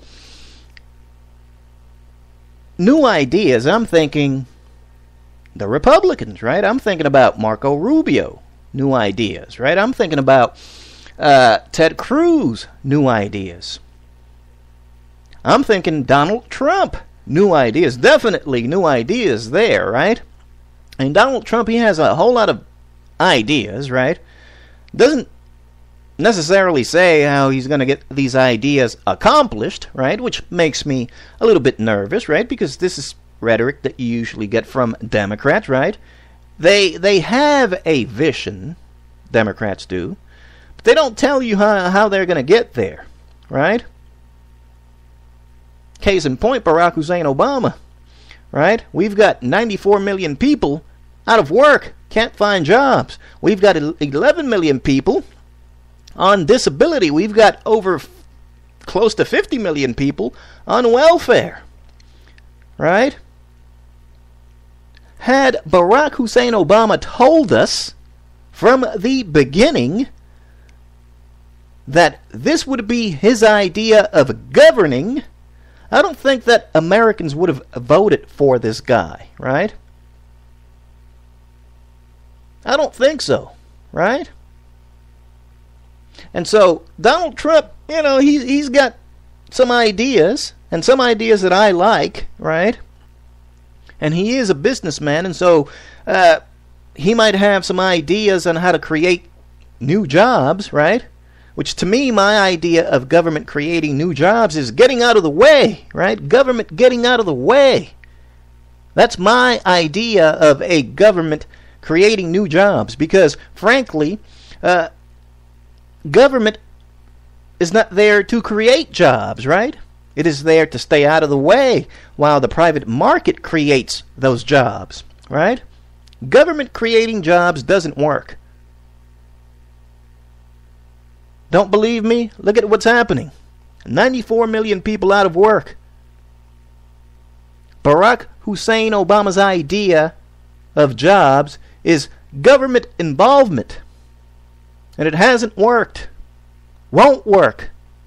new ideas, I'm thinking the Republicans, right? I'm thinking about Marco Rubio, new ideas, right? I'm thinking about uh, Ted Cruz, new ideas. I'm thinking Donald Trump, new ideas. Definitely new ideas there, right? And Donald Trump, he has a whole lot of ideas, right? Doesn't necessarily say how he's going to get these ideas accomplished, right? Which makes me a little bit nervous, right? Because this is rhetoric that you usually get from Democrats, right? They they have a vision, Democrats do, but they don't tell you how, how they're going to get there, right? Case in point, Barack Hussein Obama, right? We've got ninety-four million people out of work, can't find jobs. We've got eleven million people on disability. We've got over f- close to fifty million people on welfare, right? Had Barack Hussein Obama told us from the beginning that this would be his idea of governing, I don't think that Americans would have voted for this guy, right? I don't think so, right? And so Donald Trump, you know, he, he's got some ideas, and some ideas that I like, right? And he is a businessman, and so uh, he might have some ideas on how to create new jobs, right? Which to me, my idea of government creating new jobs is getting out of the way, right? Government getting out of the way. That's my idea of a government creating new jobs, because frankly, uh, government is not there to create jobs, right? It is there to stay out of the way while the private market creates those jobs, right? Government creating jobs doesn't work. Don't believe me? Look at what's happening. ninety-four million people out of work. Barack Hussein Obama's idea of jobs is government involvement. And it hasn't worked. Won't work.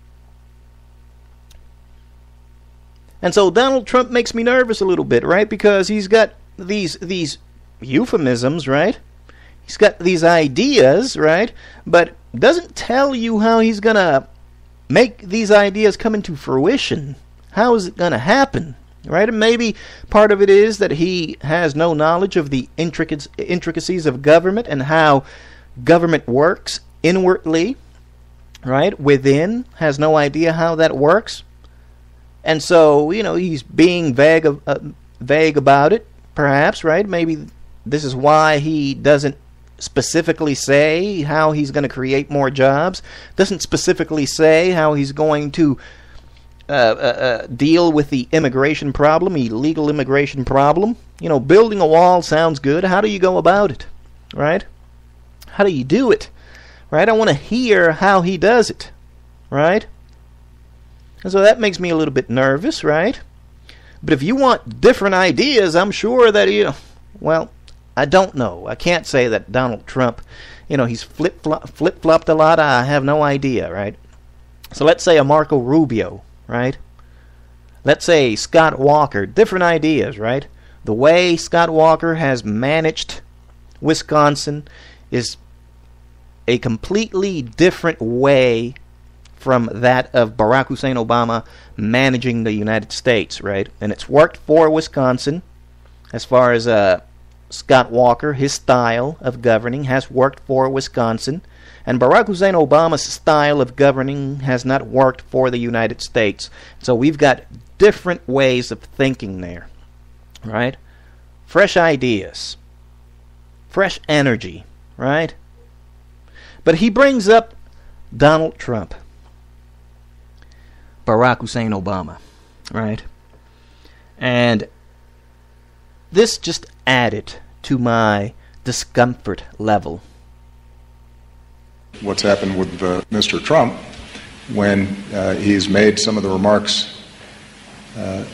And so Donald Trump makes me nervous a little bit, right? Because he's got these these euphemisms, right? He's got these ideas, right? But doesn't tell you how he's going to make these ideas come into fruition. How is it going to happen, right? And maybe part of it is that he has no knowledge of the intric- intricacies of government and how government works inwardly, right? Within, has no idea how that works. And so, you know, he's being vague, uh, vague about it, perhaps, right? Maybe this is why he doesn't specifically say how he's going to create more jobs, doesn't specifically say how he's going to uh, uh, uh, deal with the immigration problem, illegal immigration problem. You know, building a wall sounds good. How do you go about it, right? How do you do it, right? I want to hear how he does it, right? And so that makes me a little bit nervous, right? But if you want different ideas, I'm sure that, you know, well, I don't know. I can't say that Donald Trump, you know, he's flip-flop, flip-flopped a lot. I have no idea, right? So let's say a Marco Rubio, right? Let's say Scott Walker. Different ideas, right? The way Scott Walker has managed Wisconsin is a completely different way from that of Barack Hussein Obama managing the United States, right? And it's worked for Wisconsin as far as uh, Scott Walker, his style of governing has worked for Wisconsin. And Barack Hussein Obama's style of governing has not worked for the United States. So we've got different ways of thinking there, right? Fresh ideas, fresh energy, right? But he brings up Donald Trump, Barack Hussein Obama, right? And this just added to my discomfort level. What's happened with uh, Mister Trump when uh, he's made some of the remarks uh,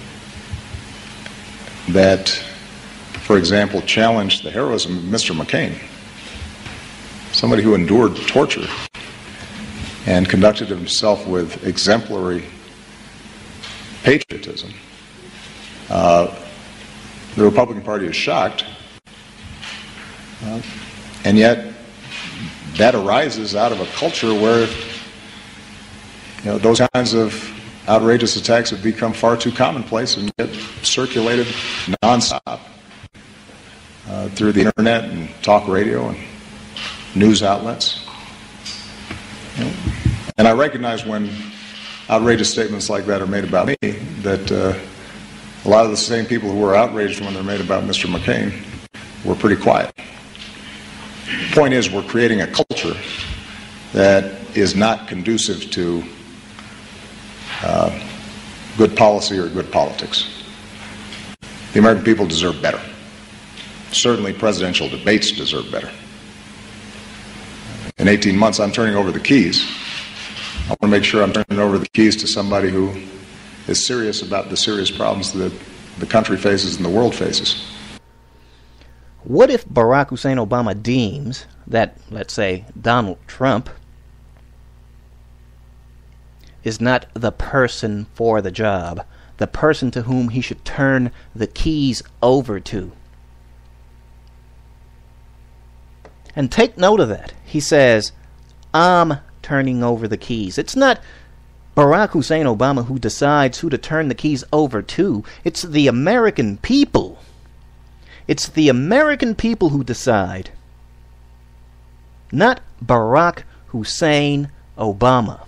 that, for example, challenged the heroism of Mister McCain, somebody who endured torture and conducted himself with exemplary patriotism. Uh, the Republican Party is shocked, uh, and yet that arises out of a culture where, you know, those kinds of outrageous attacks have become far too commonplace and get circulated nonstop uh, through the internet and talk radio and news outlets. You know, and I recognize when outrageous statements like that are made about me that uh, a lot of the same people who were outraged when they're made about Mister McCain were pretty quiet. The point is, we're creating a culture that is not conducive to uh, good policy or good politics. The American people deserve better. Certainly presidential debates deserve better. In eighteen months, I'm turning over the keys. I want to make sure I'm turning over the keys to somebody who is serious about the serious problems that the country faces and the world faces. What if Barack Hussein Obama deems that, let's say, Donald Trump is not the person for the job, the person to whom he should turn the keys over to? And take note of that. He says, I'm turning over the keys. It's not Barack Hussein Obama who decides who to turn the keys over to. It's the American people. It's the American people who decide. Not Barack Hussein Obama.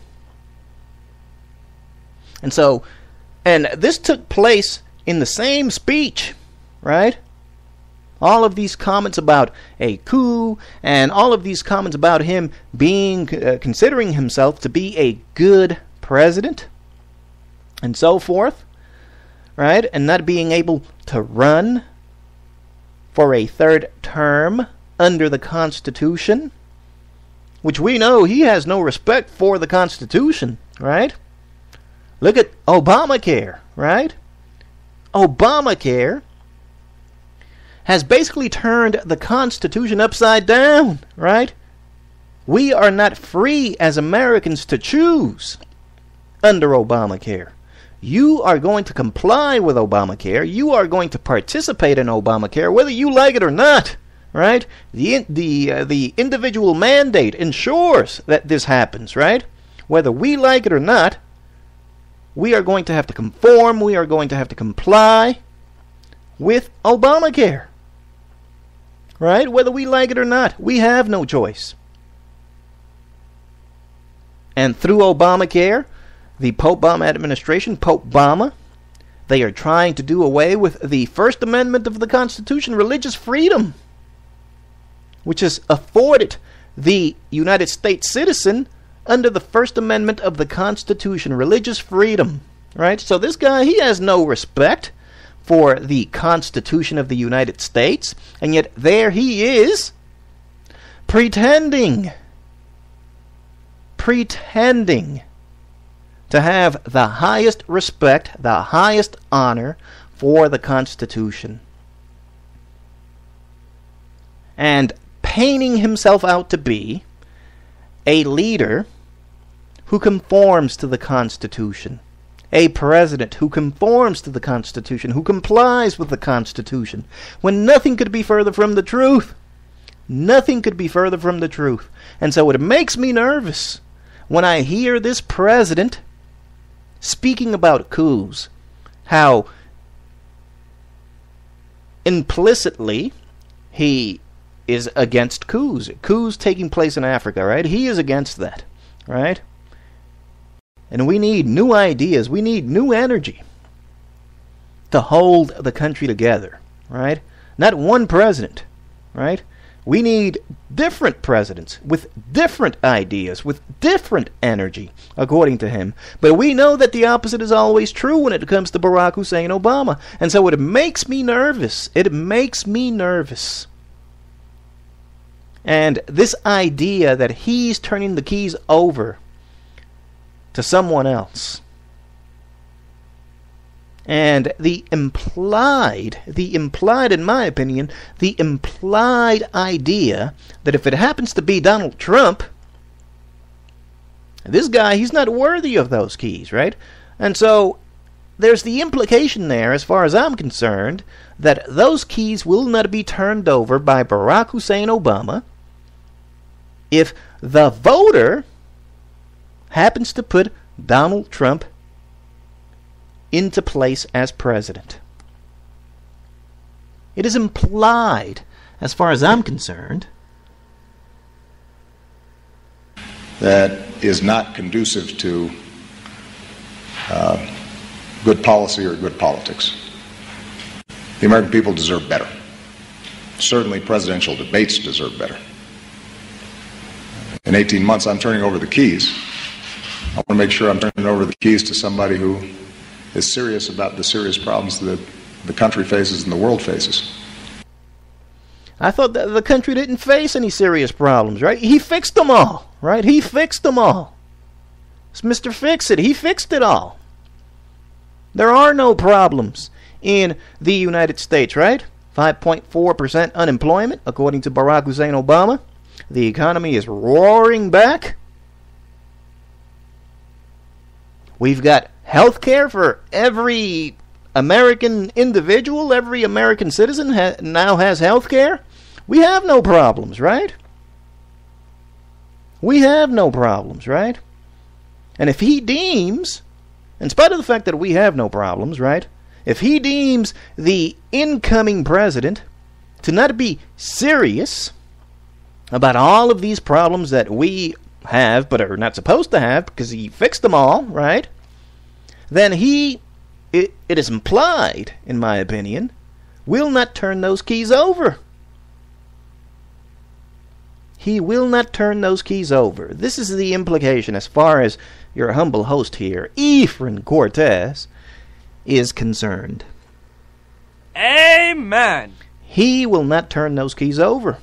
And so, and this took place in the same speech, right? All of these comments about a coup and all of these comments about him being, uh, considering himself to be a good president and so forth, right? And not being able to run for a third term under the Constitution, which we know he has no respect for the Constitution, right? Look at Obamacare, right? Obamacare has basically turned the Constitution upside down, right? We are not free as Americans to choose under Obamacare. You are going to comply with Obamacare. You are going to participate in Obamacare, whether you like it or not, right? The the uh, the individual mandate ensures that this happens, right? Whether we like it or not, we are going to have to conform. We are going to have to comply with Obamacare, right? Whether we like it or not, we have no choice. And through Obamacare, the Pope Obama administration, Pope Obama, they are trying to do away with the First Amendment of the Constitution, religious freedom, which is afforded the United States citizen under the First Amendment of the Constitution, religious freedom, right? So this guy, he has no respect for the Constitution of the United States, and yet there he is, pretending, pretending to have the highest respect, the highest honor for the Constitution, and painting himself out to be a leader who conforms to the Constitution, a president who conforms to the Constitution, who complies with the Constitution, when nothing could be further from the truth. Nothing could be further from the truth. And so it makes me nervous when I hear this president speaking about coups, how implicitly he is against coups. Coups taking place in Africa, right? He is against that, right? And we need new ideas. We need new energy to hold the country together, right? Not one president, right? We need different presidents with different ideas, with different energy, according to him. But we know that the opposite is always true when it comes to Barack Hussein Obama. And so it makes me nervous. It makes me nervous. And this idea that he's turning the keys over to someone else, and the implied, the implied, in my opinion, the implied idea that if it happens to be Donald Trump, this guy, he's not worthy of those keys, right? And so there's the implication there, as far as I'm concerned, that those keys will not be turned over by Barack Hussein Obama if the voter happens to put Donald Trump into place as president. It is implied, as far as I'm concerned, that is not conducive to uh, good policy or good politics. The American people deserve better. Certainly presidential debates deserve better. In eighteen months, I'm turning over the keys. I want to make sure I'm turning over the keys to somebody who is serious about the serious problems that the country faces and the world faces. I thought that the country didn't face any serious problems, right? He fixed them all, right? He fixed them all. It's Mister Fix-It. He fixed it all. There are no problems in the United States, right? five point four percent unemployment, according to Barack Hussein Obama. The economy is roaring back. We've got health care for every American individual. Every American citizen ha- now has health care. We have no problems, right? We have no problems, right? And if he deems, in spite of the fact that we have no problems, right? If he deems the incoming president to not be serious about all of these problems that we have but are not supposed to have because he fixed them all, right? Then he, it, it is implied, in my opinion, will not turn those keys over. He will not turn those keys over. This is the implication as far as your humble host here, Efren Cortez, is concerned. Amen. He will not turn those keys over.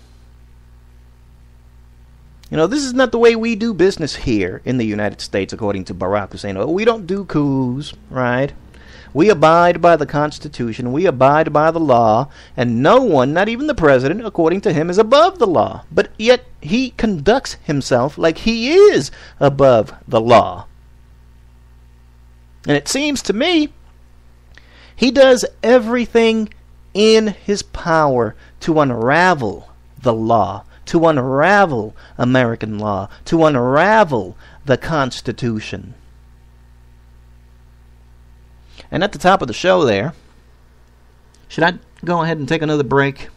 You know, this is not the way we do business here in the United States, according to Barack Hussein. We don't do coups, right? We abide by the Constitution. We abide by the law. And no one, not even the president, according to him, is above the law. But yet he conducts himself like he is above the law. And it seems to me he does everything in his power to unravel the law, to unravel American law, to unravel the Constitution. And at the top of the show there, should I go ahead and take another break?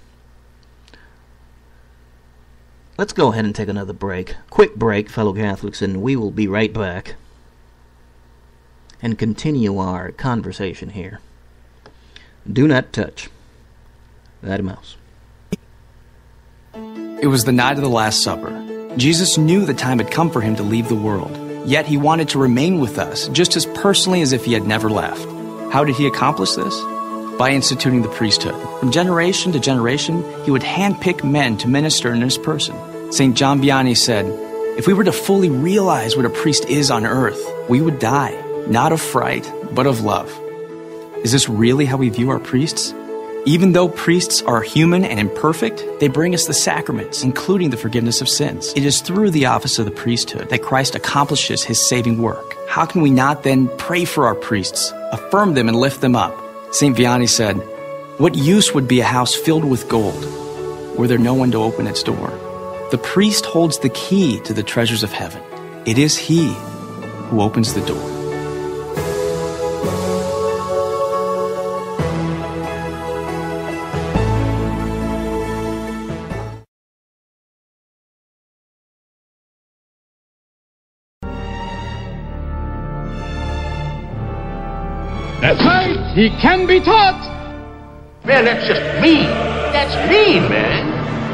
Let's go ahead and take another break. Quick break, fellow Catholics, and we will be right back and continue our conversation here. Do not touch that mouse. It was the night of the Last Supper. Jesus knew the time had come for him to leave the world, yet he wanted to remain with us, just as personally as if he had never left. How did he accomplish this? By instituting the priesthood. From generation to generation, he would handpick men to minister in his person. Saint John Vianney said, "If we were to fully realize what a priest is on earth, we would die, not of fright, but of love." Is this really how we view our priests? Even though priests are human and imperfect, they bring us the sacraments, including the forgiveness of sins. It is through the office of the priesthood that Christ accomplishes his saving work. How can we not then pray for our priests, affirm them, and lift them up? Saint Vianney said, "What use would be a house filled with gold, were there no one to open its door?" The priest holds the key to the treasures of heaven. It is he who opens the door. That's right, he can be taught. Man, that's just mean. That's mean, man.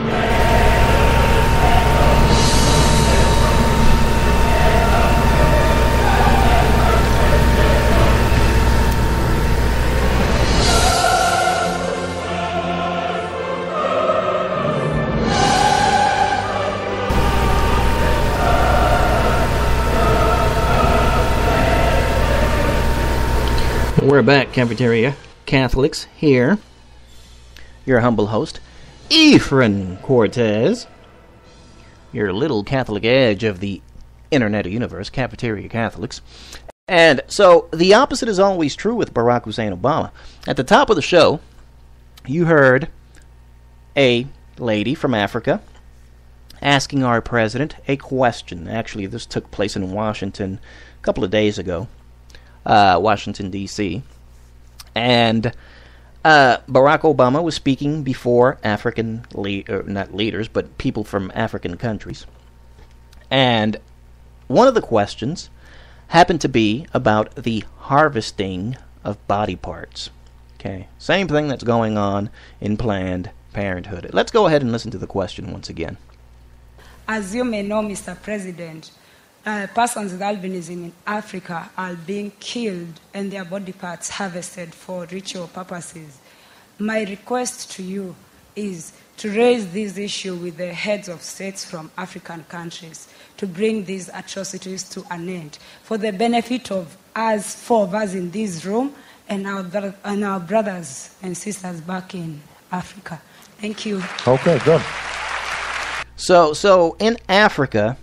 We're back, Cafeteria Catholics, here. Your humble host, Ephraim Cortez. Your little Catholic edge of the internet universe, Cafeteria Catholics. And so, the opposite is always true with Barack Hussein Obama. At the top of the show, you heard a lady from Africa asking our president a question. Actually, this took place in Washington a couple of days ago. Uh, Washington, D C And uh, Barack Obama was speaking before African, le- er, not leaders, but people from African countries. And one of the questions happened to be about the harvesting of body parts. Okay, same thing that's going on in Planned Parenthood. Let's go ahead and listen to the question once again. As you may know, Mister President, Uh, persons with albinism in Africa are being killed and their body parts harvested for ritual purposes. My request to you is to raise this issue with the heads of states from African countries to bring these atrocities to an end for the benefit of us, four of us in this room, and our, bro- and our brothers and sisters back in Africa. Thank you. Okay, good. So, so in Africa,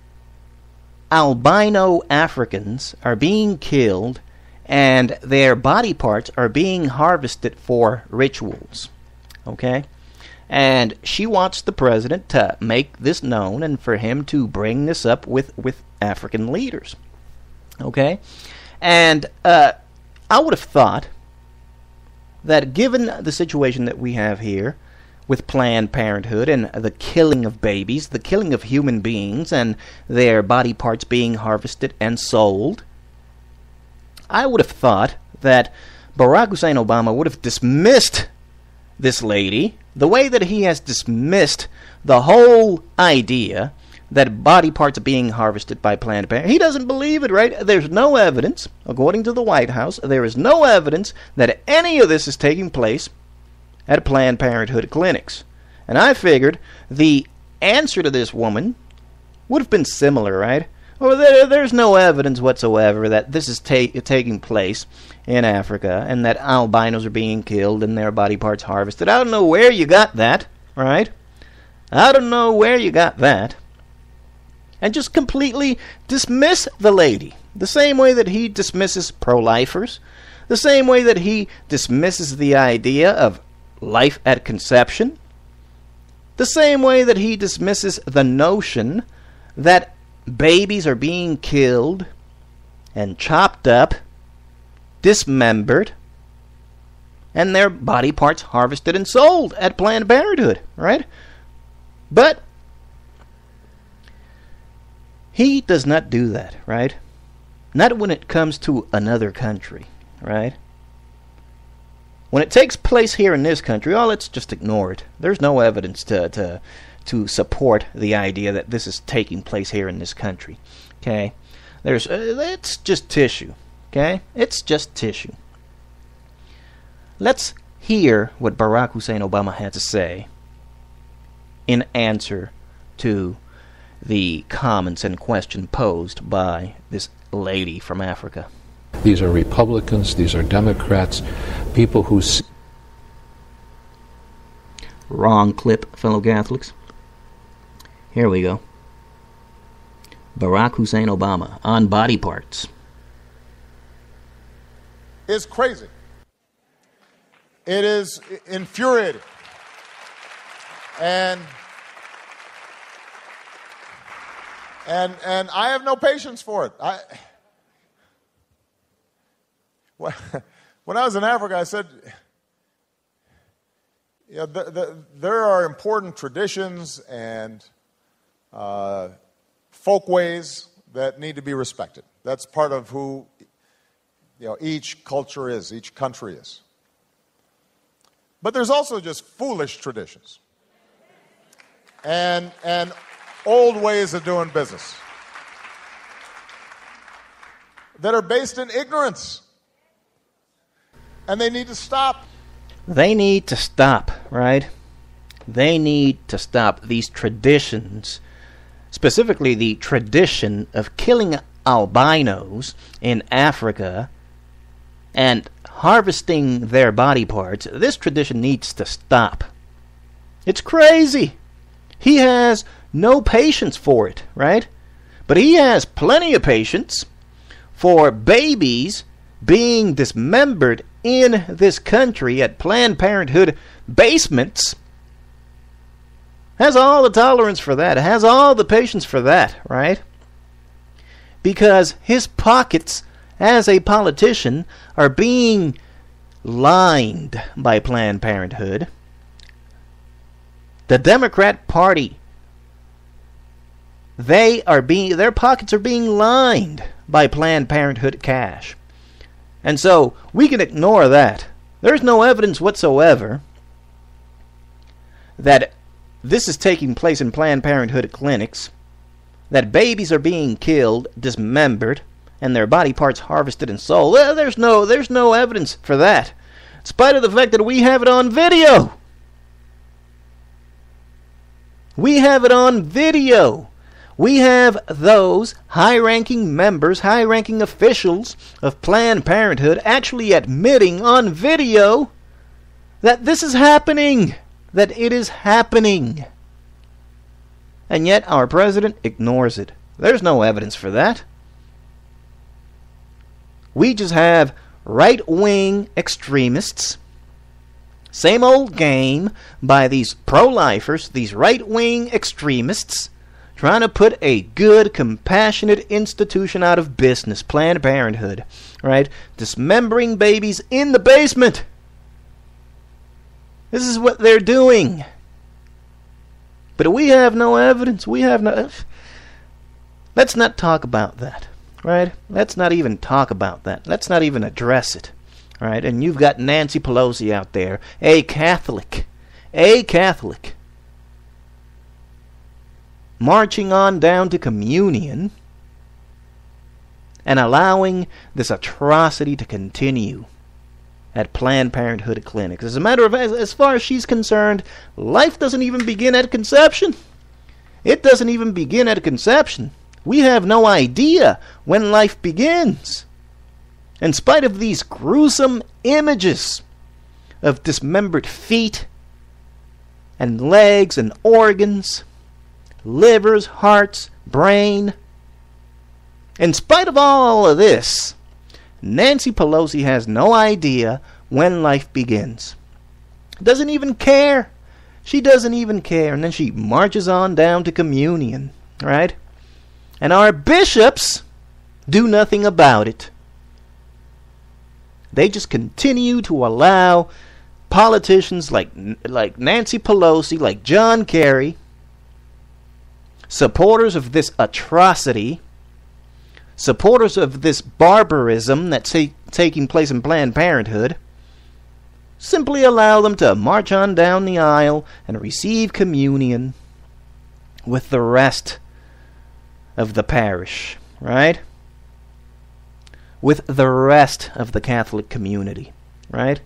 albino Africans are being killed and their body parts are being harvested for rituals. Okay? And she wants the president to make this known and for him to bring this up with, with African leaders. Okay? And uh, I would have thought that given the situation that we have here, with Planned Parenthood and the killing of babies, the killing of human beings, and their body parts being harvested and sold, I would have thought that Barack Hussein Obama would have dismissed this lady the way that he has dismissed the whole idea that body parts are being harvested by Planned Parenthood. He doesn't believe it, right? There's no evidence, according to the White House, there is no evidence that any of this is taking place at Planned Parenthood clinics. And I figured the answer to this woman would have been similar, right? Well, there, there's no evidence whatsoever that this is ta- taking place in Africa and that albinos are being killed and their body parts harvested. I don't know where you got that, right? I don't know where you got that. And just completely dismiss the lady. The same way that he dismisses pro-lifers. The same way that he dismisses the idea of life at conception, the same way that he dismisses the notion that babies are being killed and chopped up, dismembered, and their body parts harvested and sold at Planned Parenthood, right? But he does not do that, right? Not when it comes to another country, right? When it takes place here in this country, oh, let's just ignore it. There's no evidence to to to support the idea that this is taking place here in this country. Okay? There's uh, it's just tissue. Okay? It's just tissue. Let's hear what Barack Hussein Obama had to say in answer to the comments and question posed by this lady from Africa. These are Republicans, these are Democrats, people who... S- Wrong clip, fellow Catholics. Here we go. Barack Hussein Obama on body parts. It's crazy. It is infuriating. And and and I have no patience for it. I when I was in Africa, I said, you know, the, the, there are important traditions and uh, folkways that need to be respected. That's part of who, you know, each culture is, each country is. But there's also just foolish traditions and and old ways of doing business that are based in ignorance, and they need to stop. They need to stop, right? They need to stop these traditions, specifically the tradition of killing albinos in Africa and harvesting their body parts. This tradition needs to stop. It's crazy. He has no patience for it, right? But he has plenty of patience for babies being dismembered in this country at Planned Parenthood basements. Has all the tolerance for that. Has all the patience for that, right? Because his pockets as a politician are being lined by Planned Parenthood. The Democrat Party, they are being, their pockets are being lined by Planned Parenthood cash. And so we can ignore that. There's no evidence whatsoever that this is taking place in Planned Parenthood clinics, that babies are being killed, dismembered, and their body parts harvested and sold. Well, there's no, there's no evidence for that, in spite of the fact that we have it on video. We have it on video. We have those high-ranking members, high-ranking officials of Planned Parenthood actually admitting on video that this is happening, that it is happening. And yet our president ignores it. There's no evidence for that. We just have right-wing extremists. Same old game by these pro-lifers, these right-wing extremists, trying to put a good, compassionate institution out of business, Planned Parenthood, right? Dismembering babies in the basement. This is what they're doing. But we have no evidence. We have no... Let's not talk about that, right? Let's not even talk about that. Let's not even address it, right? And you've got Nancy Pelosi out there, a Catholic, a Catholic, marching on down to communion and allowing this atrocity to continue at Planned Parenthood clinics. As a matter of fact, as far as she's concerned, life doesn't even begin at conception. It doesn't even begin at conception. We have no idea when life begins. In spite of these gruesome images of dismembered feet and legs and organs, livers, hearts, brain. In spite of all of this, Nancy Pelosi has no idea when life begins. Doesn't even care. She doesn't even care. And then she marches on down to communion, right? And our bishops do nothing about it. They just continue to allow politicians like like Nancy Pelosi, like John Kerry, supporters of this atrocity, supporters of this barbarism that's ta- taking place in Planned Parenthood, simply allow them to march on down the aisle and receive communion with the rest of the parish, right? With the rest of the Catholic community, right?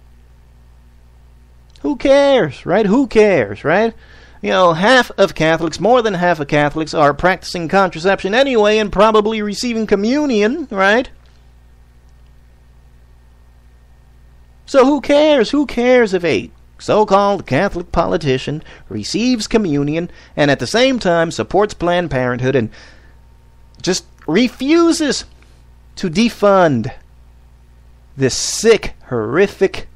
Who cares, right? Who cares, right? You know, half of Catholics, more than half of Catholics, are practicing contraception anyway and probably receiving communion, right? So who cares? Who cares if a so-called Catholic politician receives communion and at the same time supports Planned Parenthood and just refuses to defund this sick, horrific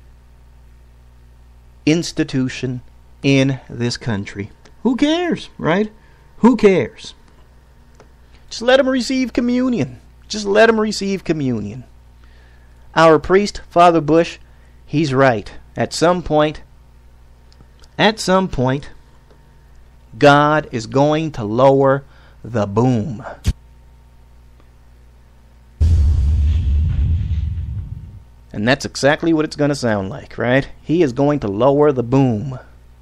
institution in this country? Who cares, right? Who cares? Just let them receive communion. Just let them receive communion. Our priest, Father Bush, he's right. At some point, at some point, God is going to lower the boom. And that's exactly what it's going to sound like, right? He is going to lower the boom.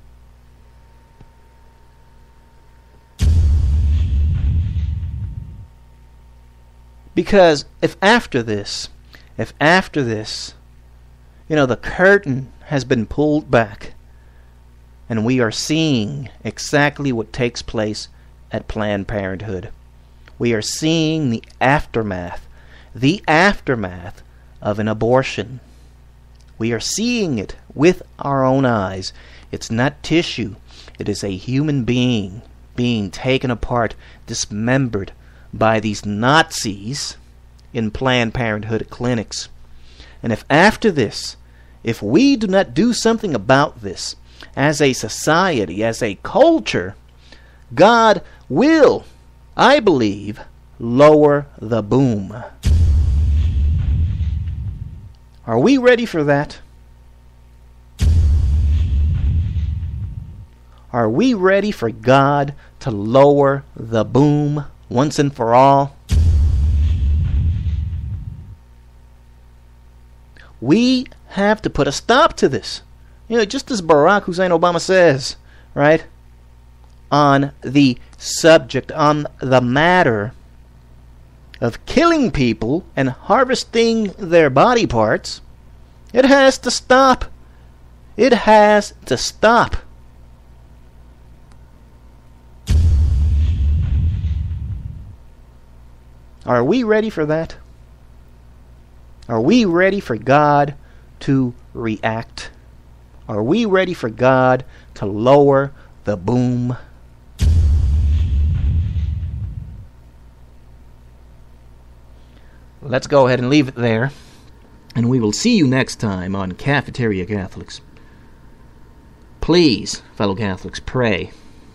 Because if after this, if after this, you know, the curtain has been pulled back and we are seeing exactly what takes place at Planned Parenthood. We are seeing the aftermath, the aftermath of an abortion. We are seeing it with our own eyes. It's not tissue. It is a human being being taken apart, dismembered by these Nazis in Planned Parenthood clinics. And if after this, if we do not do something about this as a society, as a culture, God will, I believe, lower the boom. Are we ready for that? Are we ready for God to lower the boom once and for all? We have to put a stop to this. You know, just as Barack Hussein Obama says, right? On the subject, on the matter of killing people and harvesting their body parts, it has to stop. It has to stop. Are we ready for that? Are we ready for God to react? Are we ready for God to lower the boom? Let's go ahead and leave it there. And we will see you next time on Cafeteria Catholics. Please, fellow Catholics, pray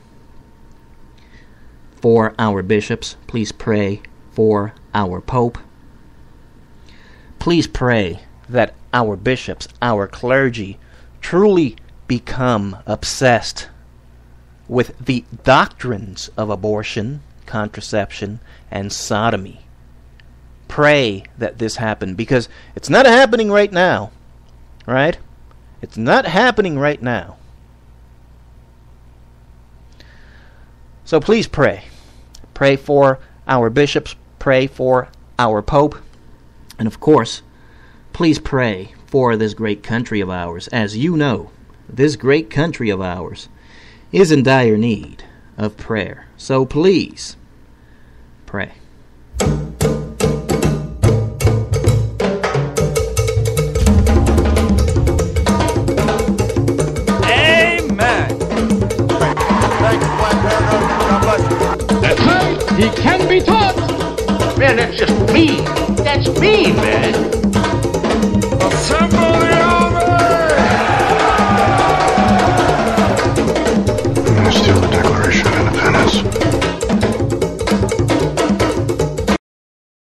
for our bishops. Please pray for our Pope. Please pray that our bishops, our clergy, truly become obsessed with the doctrines of abortion, contraception, and sodomy. Pray that this happen, because it's not happening right now, right? It's not happening right now. So please pray. Pray for our bishops. Pray for our Pope. And of course, please pray for this great country of ours. As you know, this great country of ours is in dire need of prayer. So please, pray. Amen. That's right. He can be taught. Man, that's just mean. That's mean, man.